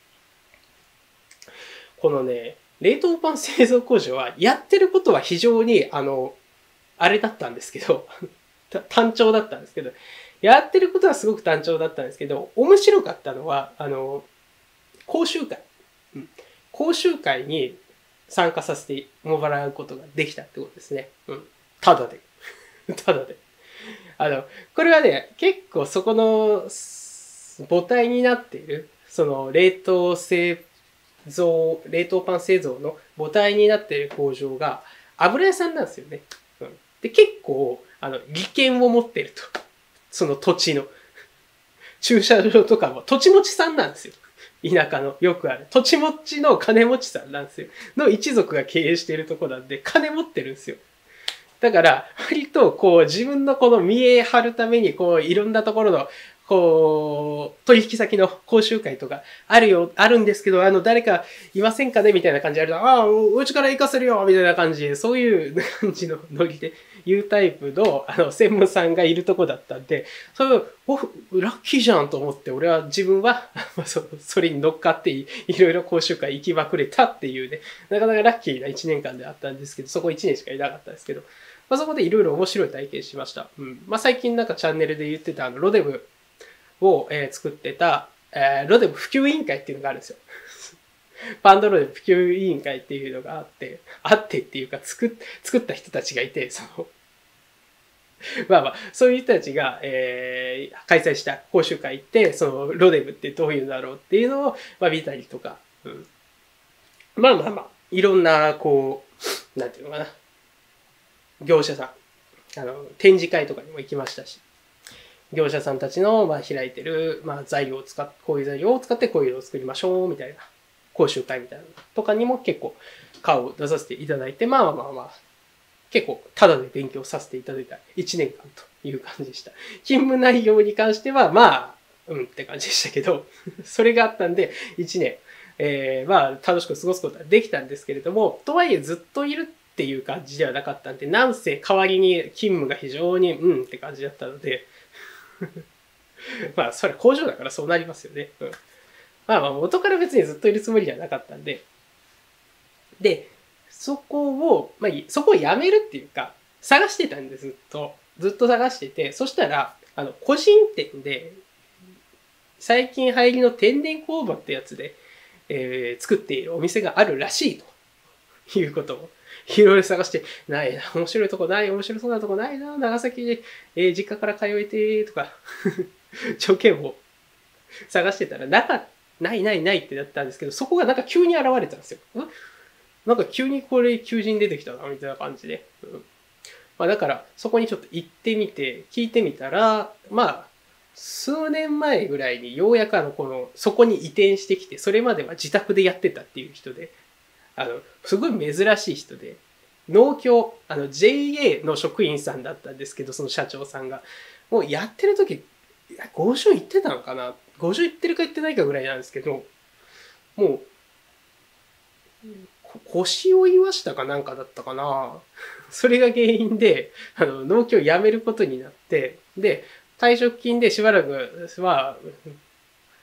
このね、冷凍パン製造工場はやってることは非常に、あの、あれだったんですけど、単調だったんですけど、やってることはすごく単調だったんですけど、面白かったのは、あの、講習会。うん、講習会に参加させてもらうことができたってことですね。うん。ただで。ただで。あの、これはね、結構そこの母体になっている、その冷凍製造、冷凍パン製造の母体になっている工場が油屋さんなんですよね。うん、で、結構、あの、利権を持っていると。その土地の。駐車場とかも土地持ちさんなんですよ。田舎のよくある。土地持ちの金持ちさんなんですよ。の一族が経営しているとこなんで、金持ってるんですよ。だから、割と、こう、自分のこの見え張るために、こう、いろんなところの、こう、取引先の講習会とか、あるよ、あるんですけど、あの、誰かいませんかねみたいな感じであると、ああ、うちから行かせるよみたいな感じで、そういう感じのノリで言うタイプの、あの、専務さんがいるとこだったんで、それを、お、ラッキーじゃんと思って、俺は自分は、そそれに乗っかってい、いろいろ講習会行きまくれたっていうね、なかなかラッキーないちねんかんであったんですけど、そこいちねんしかいなかったんですけど、まあ、そこでいろいろ面白い体験しました。うん。まあ、最近なんかチャンネルで言ってたあの、ロデムを、えー、作ってた、えー、ロデム普及委員会っていうのがあるんですよ。パンドロデム普及委員会っていうのがあって、あってっていうか作っ、作った人たちがいて、その、まあまあ、そういう人たちが、えー、開催した講習会行って、その、ロデムってどういうんだろうっていうのを、まあ見たりとか、うん。まあまあまあ、いろんな、こう、なんていうのかな。業者さん、あの、展示会とかにも行きましたし、業者さんたちの、まあ、開いてる、まあ、材料を使って、こういう材料を使ってこういうのを作りましょう、みたいな、講習会みたいなのとかにも結構顔を出させていただいて、まあまあまあ、結構、ただで勉強させていただいたいちねんかんという感じでした。勤務内容に関しては、まあ、うんって感じでしたけど、それがあったんで、いちねん、えー、まあ、楽しく過ごすことができたんですけれども、とはいえずっといるっていう感じではなかったんで、なんせ代わりに勤務が非常にうんって感じだったので、まあ、それ工場だからそうなりますよね。うん、まあまあ、元から別にずっといるつもりじゃなかったんで、で、そこを、まあ、そこをやめるっていうか、探してたんでずっと。ずっと探してて、そしたら、あの、個人店で、最近入りの天然工場ってやつで、えー、作っているお店があるらしいということをいろいろ探して、ないな、面白いとこない、面白そうなとこないな、長崎で、えー、実家から通えて、とか、条件を探してたら、なか、ないないないってなったんですけど、そこがなんか急に現れたんですよ。んなんか急にこれ求人出てきたな、みたいな感じで。うんまあ、だから、そこにちょっと行ってみて、聞いてみたら、まあ、数年前ぐらいにようやくあの、この、そこに移転してきて、それまでは自宅でやってたっていう人で、あの、すごい珍しい人で、農協、あの、ジェイエー の職員さんだったんですけど、その社長さんが。もうやってる時、ごじゅう行ってたのかな ?ごじゅう 行ってるか行ってないかぐらいなんですけど、もう、腰を言わしたかなんかだったかなそれが原因で、あの、農協を辞めることになって、で、退職金でしばらくは、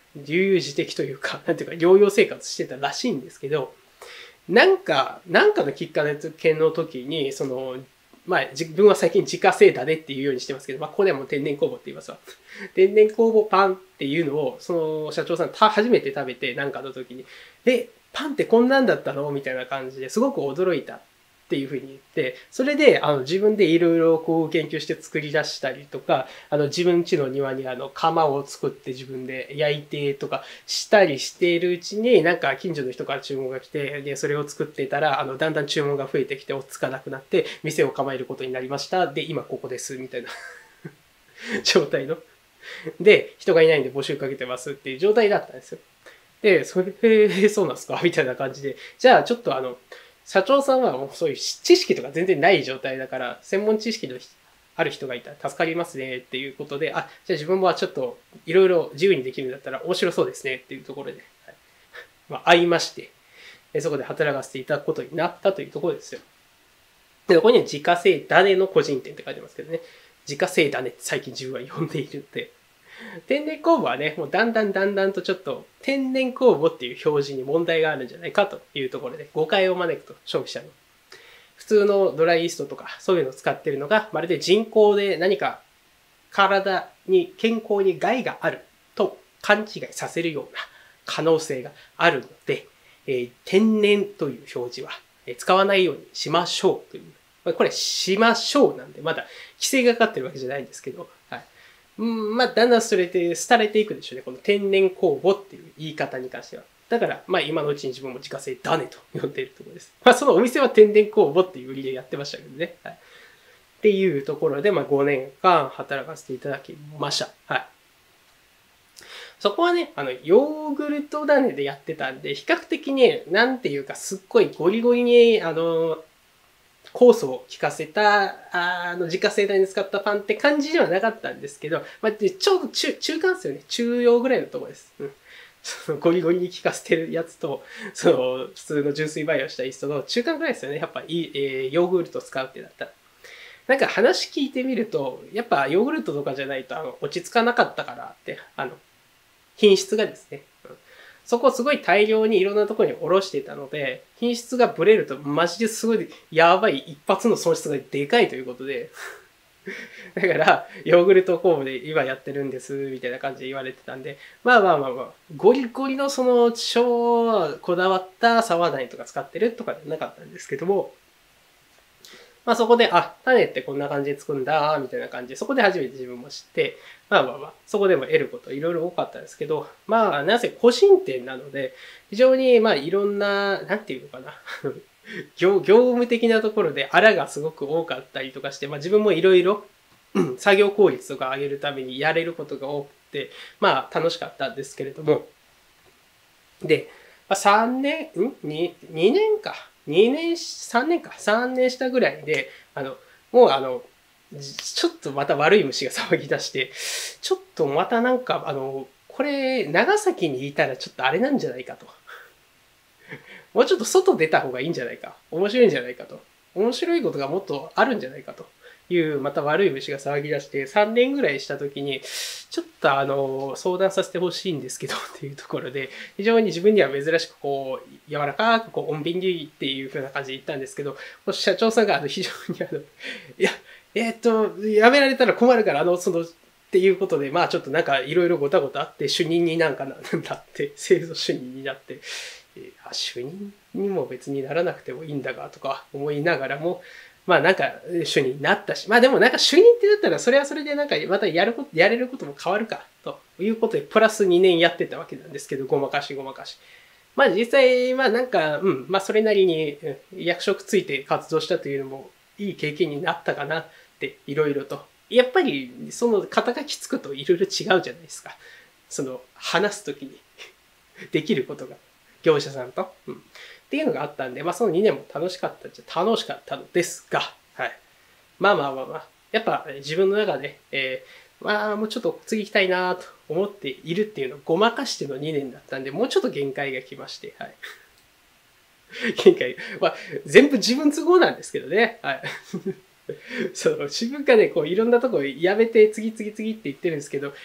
悠々自適というか、なんていうか、療養生活してたらしいんですけど、なんか、なんかのきっかけの時に、その、まあ、自分は最近自家製だねっていうようにしてますけど、まあ、ここでも天然酵母って言いますわ。天然酵母パンっていうのを、その社長さん初めて食べて、なんかの時に、で、パンってこんなんだったのみたいな感じですごく驚いたっていうふうに言って、それで、あの、自分でいろいろこう研究して作り出したりとか、あの、自分家の庭にあの、釜を作って自分で焼いてとかしたりしているうちに、なんか近所の人から注文が来て、で、それを作ってたら、あの、だんだん注文が増えてきて、落ち着かなくなって、店を構えることになりました。で、今ここです、みたいな状態の。で、人がいないんで募集かけてますっていう状態だったんですよ。で、それ、えー、そうなんですかみたいな感じで。じゃあ、ちょっとあの、社長さんはもうそういう知識とか全然ない状態だから、専門知識のある人がいたら助かりますねっていうことで、あ、じゃあ自分もちょっといろいろ自由にできるんだったら面白そうですねっていうところで、はい、まあ、会いまして、そこで働かせていただくことになったというところですよ。で、ここには自家製種の個人店って書いてますけどね。自家製種って最近自分は呼んでいるって。天然酵母はね、もうだんだんだんだんとちょっと天然酵母っていう表示に問題があるんじゃないかというところで誤解を招くと消費者の。普通のドライイーストとかそういうのを使っているのがまるで人工で何か体に健康に害があると勘違いさせるような可能性があるので、えー、天然という表示は使わないようにしましょうという。これしましょうなんでまだ規制がかかってるわけじゃないんですけど、はい。うん、まあ、だんだんそれで廃れていくでしょうね。この天然酵母っていう言い方に関しては。だから、まあ、今のうちに自分も自家製ダネと呼んでいるところです。まあ、そのお店は天然酵母っていう売りでやってましたけどね。はい。っていうところで、まあ、ごねんかん働かせていただきました。はい。そこはね、あの、ヨーグルトダネでやってたんで、比較的ね、なんていうか、すっごいゴリゴリに、あの、酵素を効かせた、あの、自家製ダネに使ったパンって感じではなかったんですけど、まあ、ちょうど中、中間ですよね。中央ぐらいのところです。うん。そのゴリゴリに効かせてるやつと、その、普通の純粋培養したイーストの中間ぐらいですよね。やっぱいい、えー、ヨーグルト使うってなったら。なんか話聞いてみると、やっぱヨーグルトとかじゃないと、あの、落ち着かなかったからって、あの、品質がですね。うん、そこすごい大量にいろんなところにおろしていたので、品質がブレるとマジですごいやばい一発の損失がでかいということで、だから、ヨーグルト酵母で今やってるんです、みたいな感じで言われてたんで、まあまあまあまあ、ゴリゴリのその超こだわったサワーダニとか使ってるとかじゃなかったんですけども、まあそこで、あ、種ってこんな感じで作るんだ、みたいな感じで、そこで初めて自分も知って、まあまあまあ、そこでも得ることいろいろ多かったんですけど、まあ、なぜ個人店なので、非常にまあいろんな、なんていうのかな、業、業務的なところであらがすごく多かったりとかして、まあ自分もいろいろ作業効率とか上げるためにやれることが多くて、まあ楽しかったんですけれども、で、まあ、さんねん、ん ?に、にねんか。にねん、さんねんか。さんねんしたぐらいで、あの、もうあの、ちょっとまた悪い虫が騒ぎ出して、ちょっとまたなんか、あの、これ、長崎にいたらちょっとあれなんじゃないかと。もうちょっと外出た方がいいんじゃないか。面白いんじゃないかと。面白いことがもっとあるんじゃないかという、また悪い虫が騒ぎ出して、さんねんぐらいした時に、ちょっとあの、相談させてほしいんですけどっていうところで、非常に自分には珍しくこう、柔らかくこう、穏便にっていう風な感じで言ったんですけど、社長さんがあの非常にあの、いや、えー、っと、やめられたら困るから、あの、その、っていうことで、まあちょっとなんかいろいろごたごたあって、主任になんかなって、製造主任になって、えー、あ、主任にも別にならなくてもいいんだが、とか思いながらも、まあなんか主任になったし、まあでもなんか主任ってなったらそれはそれでなんかまたやること、やれることも変わるか、ということでプラスにねんやってたわけなんですけど、ごまかしごまかし。まあ実際、まあなんか、うん、まあそれなりに役職ついて活動したというのもいい経験になったかなっていろいろと。やっぱりその肩書きつくといろいろ違うじゃないですか。その話すときにできることが業者さんと。うんっていうのがあったんで、まあそのにねんも楽しかったっちゃ楽しかったのですが、はい。まあまあまあまあ、やっぱ自分の中で、えー、まあもうちょっと次行きたいなと思っているっていうのをごまかしてのにねんだったんで、もうちょっと限界が来まして、はい。限界。まあ全部自分都合なんですけどね、はい。その自分がね、こういろんなとこやめて次々次って言ってるんですけど、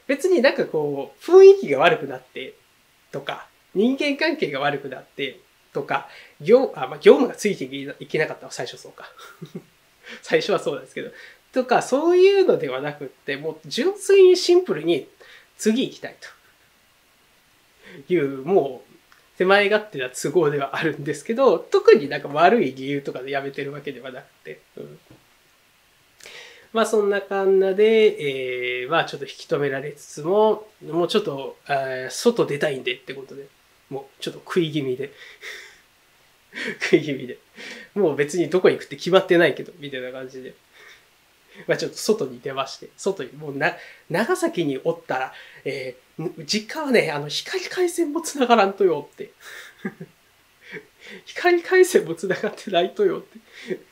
別になんかこう、雰囲気が悪くなってとか、人間関係が悪くなってとか、業、あ、まあ、業務がついていけなかったら最初そうか。最初はそうなんですけど。とか、そういうのではなくって、もう純粋にシンプルに次行きたいという、もう手前勝手な都合ではあるんですけど、特になんか悪い理由とかでやめてるわけではなくて。うん、まあそんな感じで、えー、まあちょっと引き止められつつも、もうちょっと、えー、外出たいんでってことで、もうちょっと食い気味で。食い気味で。もう別にどこに行くって決まってないけど、みたいな感じで。まあちょっと外に出まして、外に、もうな、長崎におったら、えー、実家はね、あの、光回線も繋がらんとよって。光回線も繋がってないとよって。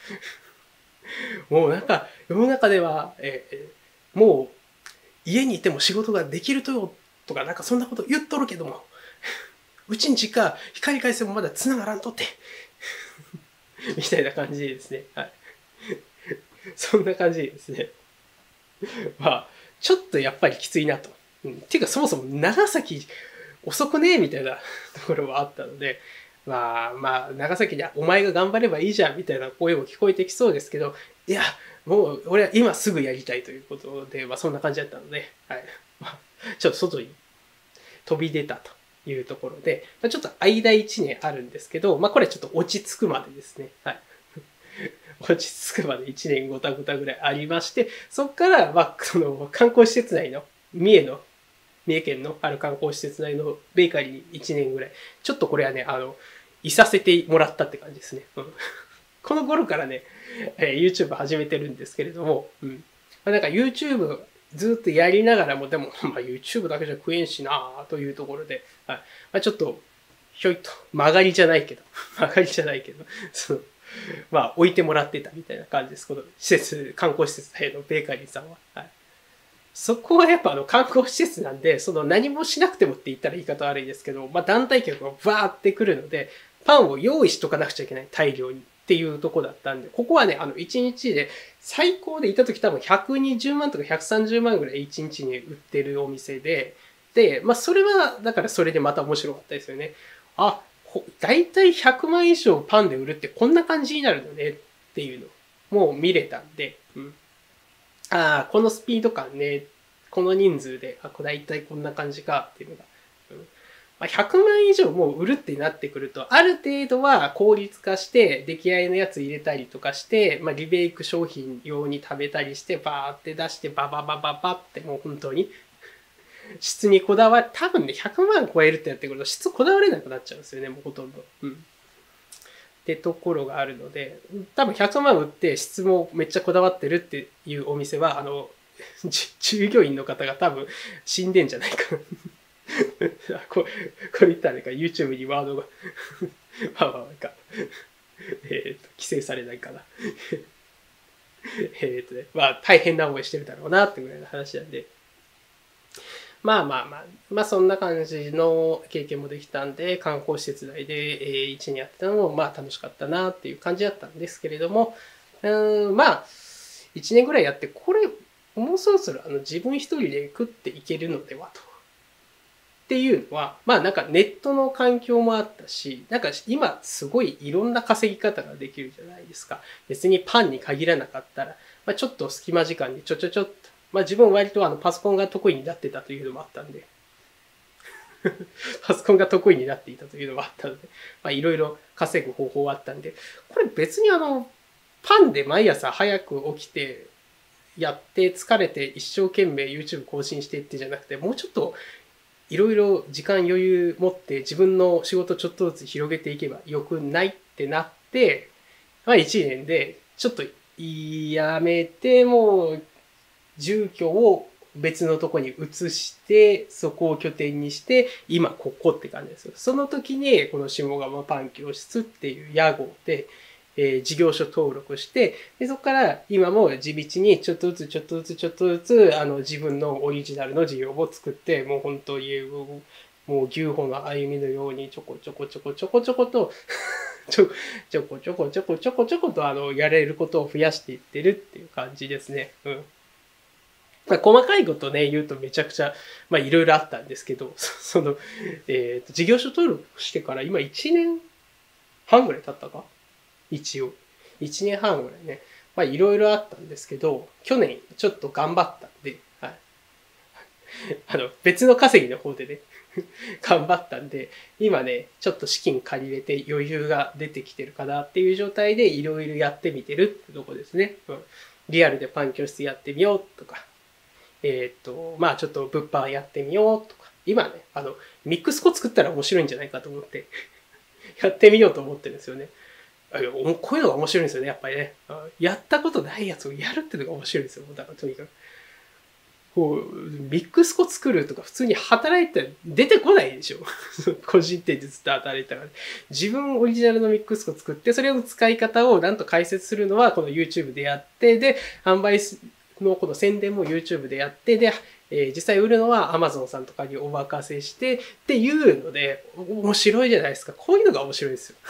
もうなんか、世の中では、えー、もう、家にいても仕事ができるとよ、とか、なんかそんなこと言っとるけども、うちん実家、光回線もまだ繋がらんとって。みたいな感じですね。はい。そんな感じですね。まあ、ちょっとやっぱりきついなと。うん、っていうかそもそも長崎遅くねみたいなところはあったので、まあまあ、長崎でお前が頑張ればいいじゃんみたいな声も聞こえてきそうですけど、いや、もう俺は今すぐやりたいということで、まあそんな感じだったので、はい。まあ、ちょっと外に飛び出たというところで、まあ、ちょっと間いちねんあるんですけど、まあこれちょっと落ち着くまでですね。はい。落ち着くまでいちねんごたごたぐらいありまして、そこから、まあ、その観光施設内の、三重の、三重県のある観光施設内のベーカリーにいちねんぐらい、ちょっとこれはね、あの、いさせてもらったって感じですね。うん、この頃からね、えー、YouTube 始めてるんですけれども、うん。まあ、なんか YouTube ずっとやりながらも、でも、まあ、YouTube だけじゃ食えんしなというところで、はい。まあ、ちょっと、ひょいっと、曲がりじゃないけど、曲がりじゃないけど、その、まあ、置いてもらってたみたいな感じです。この施設、観光施設のベーカリーさんは。はい、そこはやっぱあの観光施設なんで、その何もしなくてもって言ったら言い方悪いですけど、まあ団体客がバーってくるので、パンを用意しとかなくちゃいけない。大量に。っていうとこだったんで、ここはね、あのいちにちで最高でいた時多分ひゃくにじゅうまんとかひゃくさんじゅうまんぐらいいちにちに売ってるお店で、で、まあそれは、だからそれでまた面白かったですよね。あ、だいたいひゃくまん以上パンで売るってこんな感じになるのねっていうのもう見れたんで、うん、ああ、このスピード感ね、この人数で、あ、だいたいこんな感じかっていうのが、うん、まあ、ひゃくまん以上もう売るってなってくると、ある程度は効率化して、出来合いのやつ入れたりとかして、まあ、リベイク商品用に食べたりして、バーって出して、バババババってもう本当に、質にこだわり、多分ね、ひゃくまん超えるってやってくると質こだわれなくなっちゃうんですよね、もうほとんど。うん。ってところがあるので、多分ひゃくまん売って質もめっちゃこだわってるっていうお店は、あの、従業員の方が多分死んでんじゃないかな。これ、これ言ったらなんか YouTube にワードがまあまあなんか、えっと、規制されないかな。えっとね、まあ大変な思いしてるだろうなってぐらいの話なんで、まあまあまあ、まあそんな感じの経験もできたんで、観光施設内でいちねんやってたのもまあ楽しかったなっていう感じだったんですけれども、うん、まあ、いちねんぐらいやって、これ、もうそろそろあの自分一人で食っていけるのではと。っていうのは、まあなんかネットの環境もあったし、なんか今すごいいろんな稼ぎ方ができるじゃないですか。別にパンに限らなかったら、まあ、ちょっと隙間時間にちょちょちょっと、まあ自分割とあのパソコンが得意になってたというのもあったんで、パソコンが得意になっていたというのもあったので、まあいろいろ稼ぐ方法はあったんで、これ別にあの、パンで毎朝早く起きて、やって疲れて一生懸命 YouTube 更新してってじゃなくて、もうちょっといろいろ時間余裕持って自分の仕事ちょっとずつ広げていけばよくないってなって、まあいちねんでちょっとやめて、もう住居を別のとこに移して、そこを拠点にして、今ここって感じですよ。その時にこの下鴨パン教室っていう屋号で、えー、事業所登録して、で、そこから今も地道にちょっとずつちょっとずつちょっとずつ、あの、自分のオリジナルの事業を作って、もう本当に、もう牛歩の歩みのようにちょこちょこちょこちょこちょことちょ、ちょこちょこちょこちょこちょことあの、やれることを増やしていってるっていう感じですね。うん。 まあ、細かいことね、言うとめちゃくちゃ、まあいろいろあったんですけど、その、えっと、事業所登録してから今いちねんはんぐらい経ったか一応。いちねんはんぐらいね。まあいろいろあったんですけど、去年ちょっと頑張ったんで、はい。あの、別の稼ぎの方でね、頑張ったんで、今ね、ちょっと資金借りれて余裕が出てきてるかなっていう状態でいろいろやってみてるってとこですね。うん、リアルでパン教室やってみようとか、えっと、まあちょっと物販やってみようとか、今ね、あの、ミックス粉作ったら面白いんじゃないかと思って、やってみようと思ってるんですよね。こういうのが面白いんですよね、やっぱりね。やったことないやつをやるっていうのが面白いんですよ、だからとにかく。こう、ミックス粉作るとか普通に働いて出てこないでしょ。個人店でずっと働いたから、ね。自分オリジナルのミックス粉作って、それを使い方をなんと解説するのはこの YouTube でやって、で、販売のこの宣伝も YouTube でやって、で、えー、実際売るのは Amazon さんとかにお任せしてっていうので、面白いじゃないですか。こういうのが面白いですよ。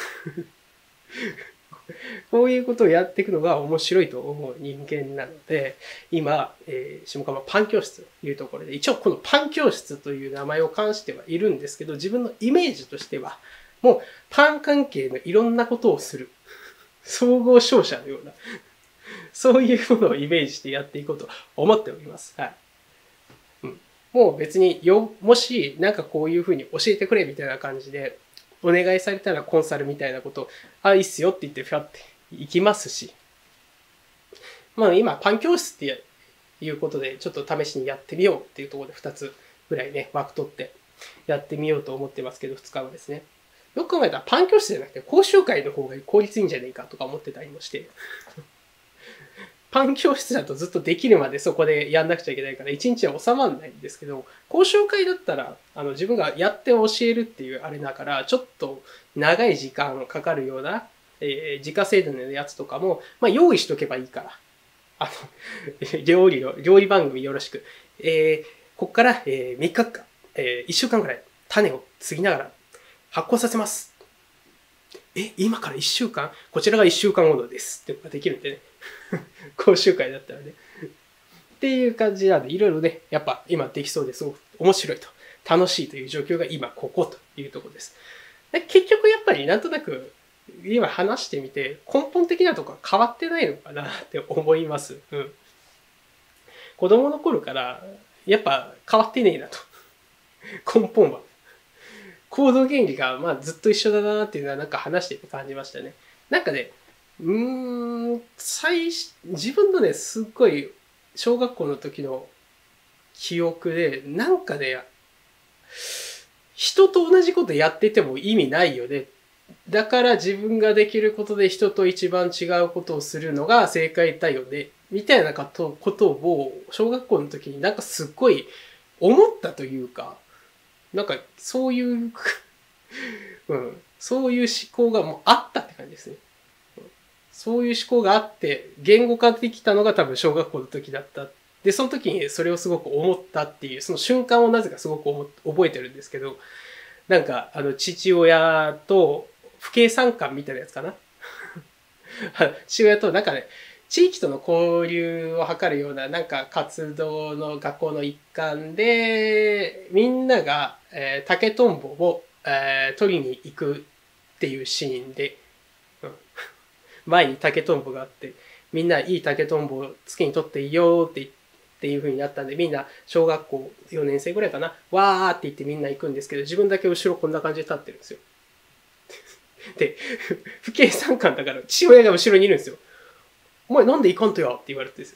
こういうことをやっていくのが面白いと思う人間なので、今、えー、下鴨パン教室というところで、一応このパン教室という名前を冠してはいるんですけど、自分のイメージとしては、もうパン関係のいろんなことをする。総合商社のような、そういうものをイメージしてやっていこうと思っております。はい。うん、もう別によ、もしなんかこういうふうに教えてくれみたいな感じで、お願いされたらコンサルみたいなこと、あ、いいっすよって言ってファって行きますし。まあ今、パン教室っていうことで、ちょっと試しにやってみようっていうところでふたつぐらいね、枠取ってやってみようと思ってますけど、ふつかはですね。よく考えたらパン教室じゃなくて講習会の方が効率いいんじゃねえかとか思ってたりもして。パン教室だとずっとできるまでそこでやんなくちゃいけないから一日は収まんないんですけど、講習会だったらあの自分がやって教えるっていうあれだからちょっと長い時間かかるような、えー、自家製のやつとかも、まあ、用意しとけばいいから。あの、料理の、料理番組よろしく。えー、ここから、えー、みっかかん、えー、いっしゅうかんぐらい種を継ぎながら発酵させます。え、今からいっしゅうかんこちらがいっしゅうかんごのです。ってことができるんでね。講習会だったらね。っていう感じなんで、いろいろね、やっぱ今できそうですごく面白いと、楽しいという状況が今ここというところです。で結局やっぱりなんとなく、今話してみて根本的なとこは変わってないのかなって思います。うん。子供の頃からやっぱ変わってねえなと。根本は。行動原理がまあずっと一緒だなっていうのはなんか話してて感じましたね。なんかね、うーん、最、自分のね、すっごい小学校の時の記憶で、なんかね、人と同じことやってても意味ないよね。だから自分ができることで人と一番違うことをするのが正解だよね。みたいなことを小学校の時になんかすっごい思ったというか、なんかそういううん、そういう思考がもうあったって感じですね。そういう思考があって、言語化できたのが多分小学校の時だった。で、その時にそれをすごく思ったっていう、その瞬間をなぜかすごく思覚えてるんですけど、なんか、あの、父親と、父兄参観みたいなやつかな父親と、なんかね、地域との交流を図るような、なんか活動の学校の一環で、みんなが、えー、竹とんぼを、えー、取りに行くっていうシーンで、うん、前に竹とんぼがあって、みんないい竹とんぼを月に取っていいよって言って、っていう風になったんで、みんな小学校よねん生ぐらいかな、わーって言ってみんな行くんですけど、自分だけ後ろこんな感じで立ってるんですよ。で、父兄参観だから父親が後ろにいるんですよ。お前なんで行かんとやって言われてです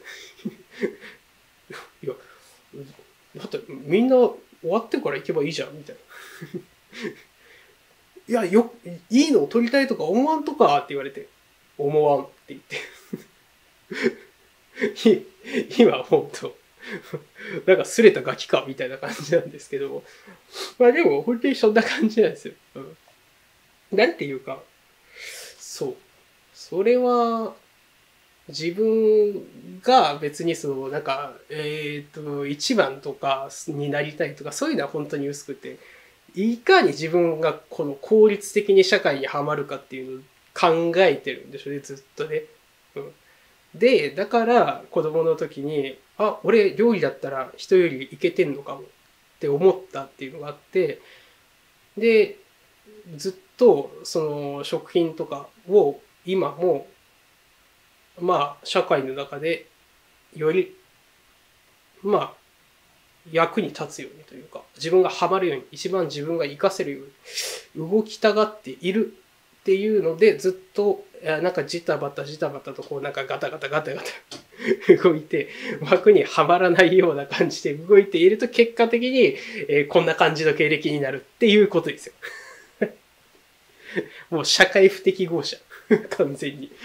いや、だってみんな終わってから行けばいいじゃんみたいな。いや、よ、いいのを撮りたいとか思わんとかって言われて、思わんって言って今思うとなんか擦れたガキかみたいな感じなんですけど、まあでも本当にそんな感じなんですよ。うん、なんていうか、そう。それは、自分が別にその、なんか、えっと、一番とかになりたいとか、そういうのは本当に薄くて、いかに自分がこの効率的に社会にはまるかっていうのを考えてるんでしょうね、ずっとね。うん、で、だから子供の時に、 あ、俺料理だったら人よりいけてんのかもって思ったっていうのがあって、で、ずっとその食品とかを今も、まあ社会の中でより、まあ役に立つようにというか、自分がハマるように、一番自分が活かせるように動きたがっているっていうので、ずっとなんかジタバタジタバタとこうなんかガタガタガタガタ動いて、枠にはまらないような感じで動いていると、結果的に、えー、こんな感じの経歴になるっていうことですよ。もう社会不適合者。完全に。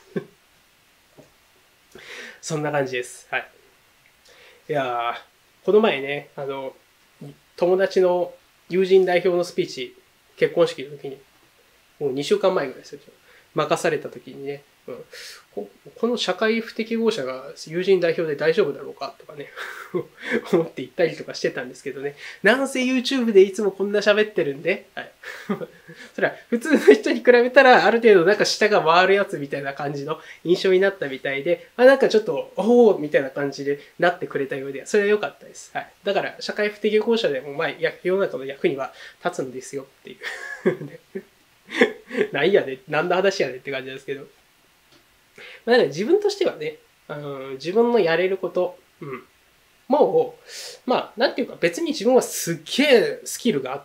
そんな感じです。はい。いやー、この前ね、あの、友達の友人代表のスピーチ、結婚式の時に、もうにしゅうかんまえぐらいですよ。任された時にね、うん、こ, この社会不適合者が友人代表で大丈夫だろうかとかね、思って言ったりとかしてたんですけどね、なんせ YouTube でいつもこんな喋ってるんで、はい、それは普通の人に比べたらある程度なんか舌が回るやつみたいな感じの印象になったみたいで、あなんかちょっと、おおみたいな感じでなってくれたようで、それは良かったです。はい。だから社会不適合者でも、まあ、世の中の役には立つんですよっていう。なんやね、なんの話やねって感じですけど。まあ、だから自分としてはね、あの自分のやれること、うん。もう、まあ、なんていうか別に自分はすっげえスキルがあって、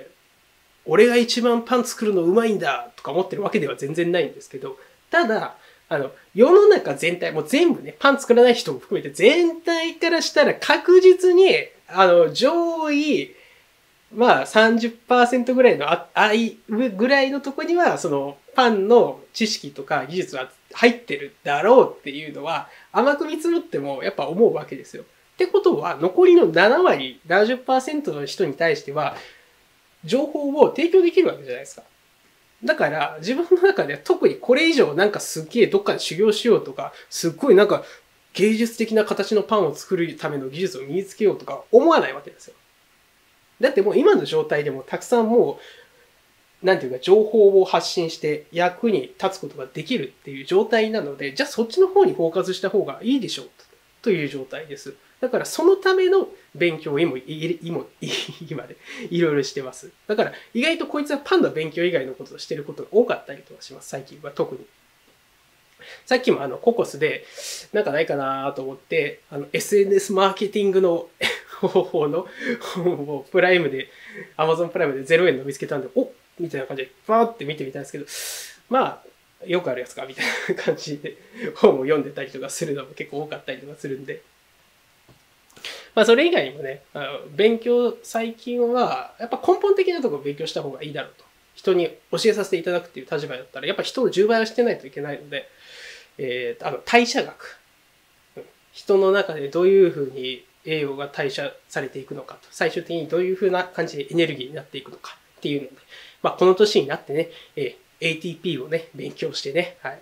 俺が一番パン作るのうまいんだとか思ってるわけでは全然ないんですけど、ただ、あの、世の中全体、もう全部ね、パン作らない人も含めて全体からしたら確実に、あの、上位、まあさんじゅっパーセントぐらいのあ、あいぐらいのとこには、そのパンの知識とか技術は入ってるだろうっていうのは甘く見積もってもやっぱ思うわけですよ。ってことは残りのななわり、ななじゅっパーセントの人に対しては情報を提供できるわけじゃないですか。だから自分の中では特にこれ以上なんかすっげえどっかで修行しようとか、すっごいなんか芸術的な形のパンを作るための技術を身につけようとか思わないわけですよ。だってもう今の状態でもたくさんもう、なんていうか情報を発信して役に立つことができるっていう状態なので、じゃあそっちの方にフォーカスした方がいいでしょうという状態です。だからそのための勉強を今、今、今でいろいろしてます。だから意外とこいつはパンの勉強以外のことをしてることが多かったりとかします。最近は特に。さっきもあのココスでなんかないかなと思って、あの エスエヌエス マーケティングの方法のもうプライムで、アマゾンプライムでゼロえんの見つけたんで、おみたいな感じでバーって見てみたんですけど、まあ、よくあるやつかみたいな感じで本を読んでたりとかするのも結構多かったりとかするんで。まあそれ以外にもね、あの勉強、最近はやっぱ根本的なところを勉強した方がいいだろうと。人に教えさせていただくっていう立場だったら、やっぱ人のじゅうばいはしてないといけないので、えー、あの代謝学。人の中でどういうふうに栄養が代謝されていくのかと、最終的にどういうふうな感じでエネルギーになっていくのかっていうので、まあこの年になってね、えー、エーティーピー をね、勉強してね、はい。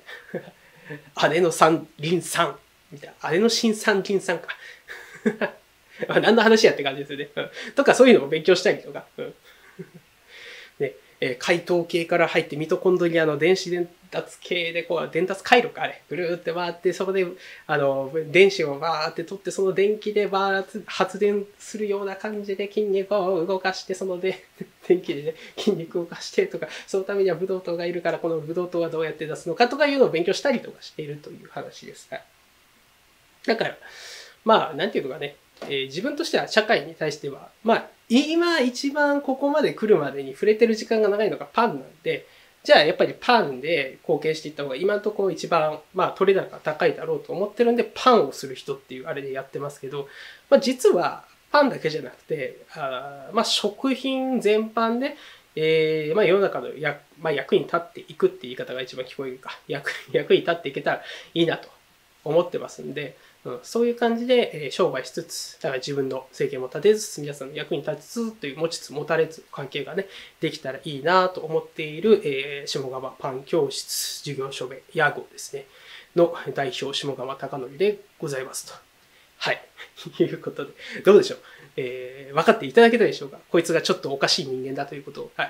姉の三リン酸みたいな、姉の新三リン酸か。何の話やって感じですよね。うん、とかそういうのを勉強したりとか。うんねえー、解糖系から入ってミトコンドリアの電子伝達系でこう伝達回路かあれぐるーって回ってそこであの電子をバーって取ってその電気でバー発電するような感じで筋肉を動かしてそので電気で、ね、筋肉を動かしてとかそのためにはブドウ糖がいるからこのブドウ糖はどうやって出すのかとかいうのを勉強したりとかしているという話です。はい、だからまあなんていうのかね、えー、自分としては社会に対してはまあ今一番ここまで来るまでに触れてる時間が長いのがパンなんで、じゃあやっぱりパンで貢献していった方が今のところ一番まあ取れ高が高いだろうと思ってるんでパンをする人っていうあれでやってますけど、まあ実はパンだけじゃなくて、あまあ食品全般で、えー、まあ世の中の役、まあ、役に立っていくって言い方が一番聞こえるか、役、役に立っていけたらいいなと思ってますんで、うん、そういう感じで、えー、商売しつつ、だから自分の生計も立てつつ、皆さんの役に立ちつつという持ちつ持たれつ関係がね、できたらいいなと思っている、えー、下川パン教室事業所部屋号ですね、の代表下川貴則でございますと。はい。いうことで、どうでしょう、えー。分かっていただけたでしょうか。こいつがちょっとおかしい人間だということを。はい。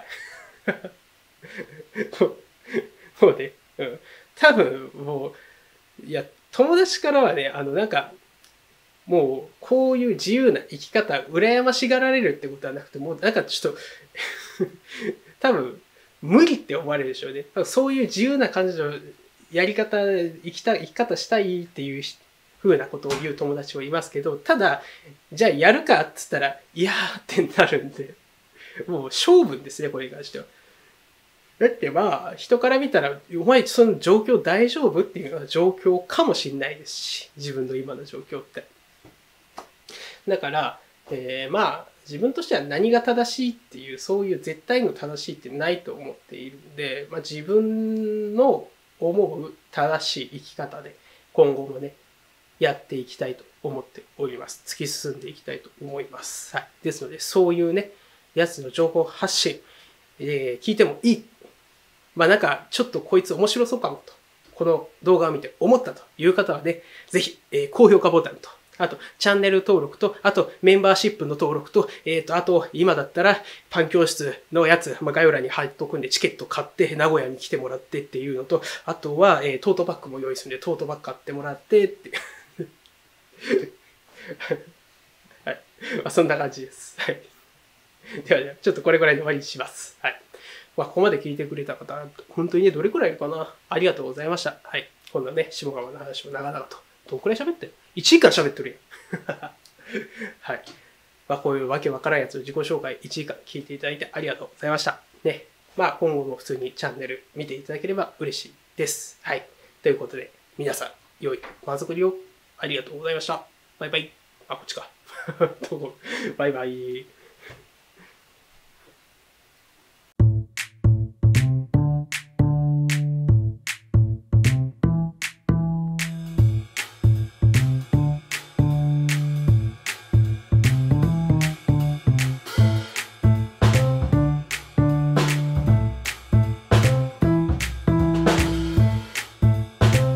もうね、うん。多分、もう、いや、友達からはね、あの、なんか、 もうこういう自由な生き方羨ましがられるってことはなくて、もうなんかちょっと多分無理って思われるでしょうね。多分そういう自由な感じのやり方、生きた生き方したいっていう風なことを言う友達もいますけど、ただじゃあやるかっつったらいやーってなるんで、もう勝負ですね、これに関しては。だってまあ人から見たらお前その状況大丈夫っていうような状況かもしれないですし、自分の今の状況って。だから、えー、まあ自分としては何が正しいっていう、そういう絶対の正しいってないと思っているんで、まあ、自分の思う正しい生き方で今後もねやっていきたいと思っております。突き進んでいきたいと思います。はい、ですのでそういうねやつの情報発信、えー、聞いてもいい、まあなんかちょっとこいつ面白そうかもとこの動画を見て思ったという方はね、ぜひ、えー、高評価ボタンと、あと、チャンネル登録と、あと、メンバーシップの登録と、えっと、あと、今だったら、パン教室のやつ、まあ、概要欄に貼っとくんで、チケット買って、名古屋に来てもらってっていうのと、あとは、えー、トートバッグも用意するんで、トートバッグ買ってもらってって。はい。まあ、そんな感じです。はい。では、ではちょっとこれぐらいで終わりにします。はい。まあ、ここまで聞いてくれた方、本当にね、どれくらいいるかな。ありがとうございました。はい。こんなね、下川の話を長々と。どんくらい喋ってる ?いち 時間喋ってるやん。はい。まあ、こういうわけわからんやつの自己紹介いちじかん聞いていただいてありがとうございました。ね。まあ、今後も普通にチャンネル見ていただければ嬉しいです。はい。ということで、皆さん、良い満足りをありがとうございました。バイバイ。あ、こっちか。どうも。バイバイ。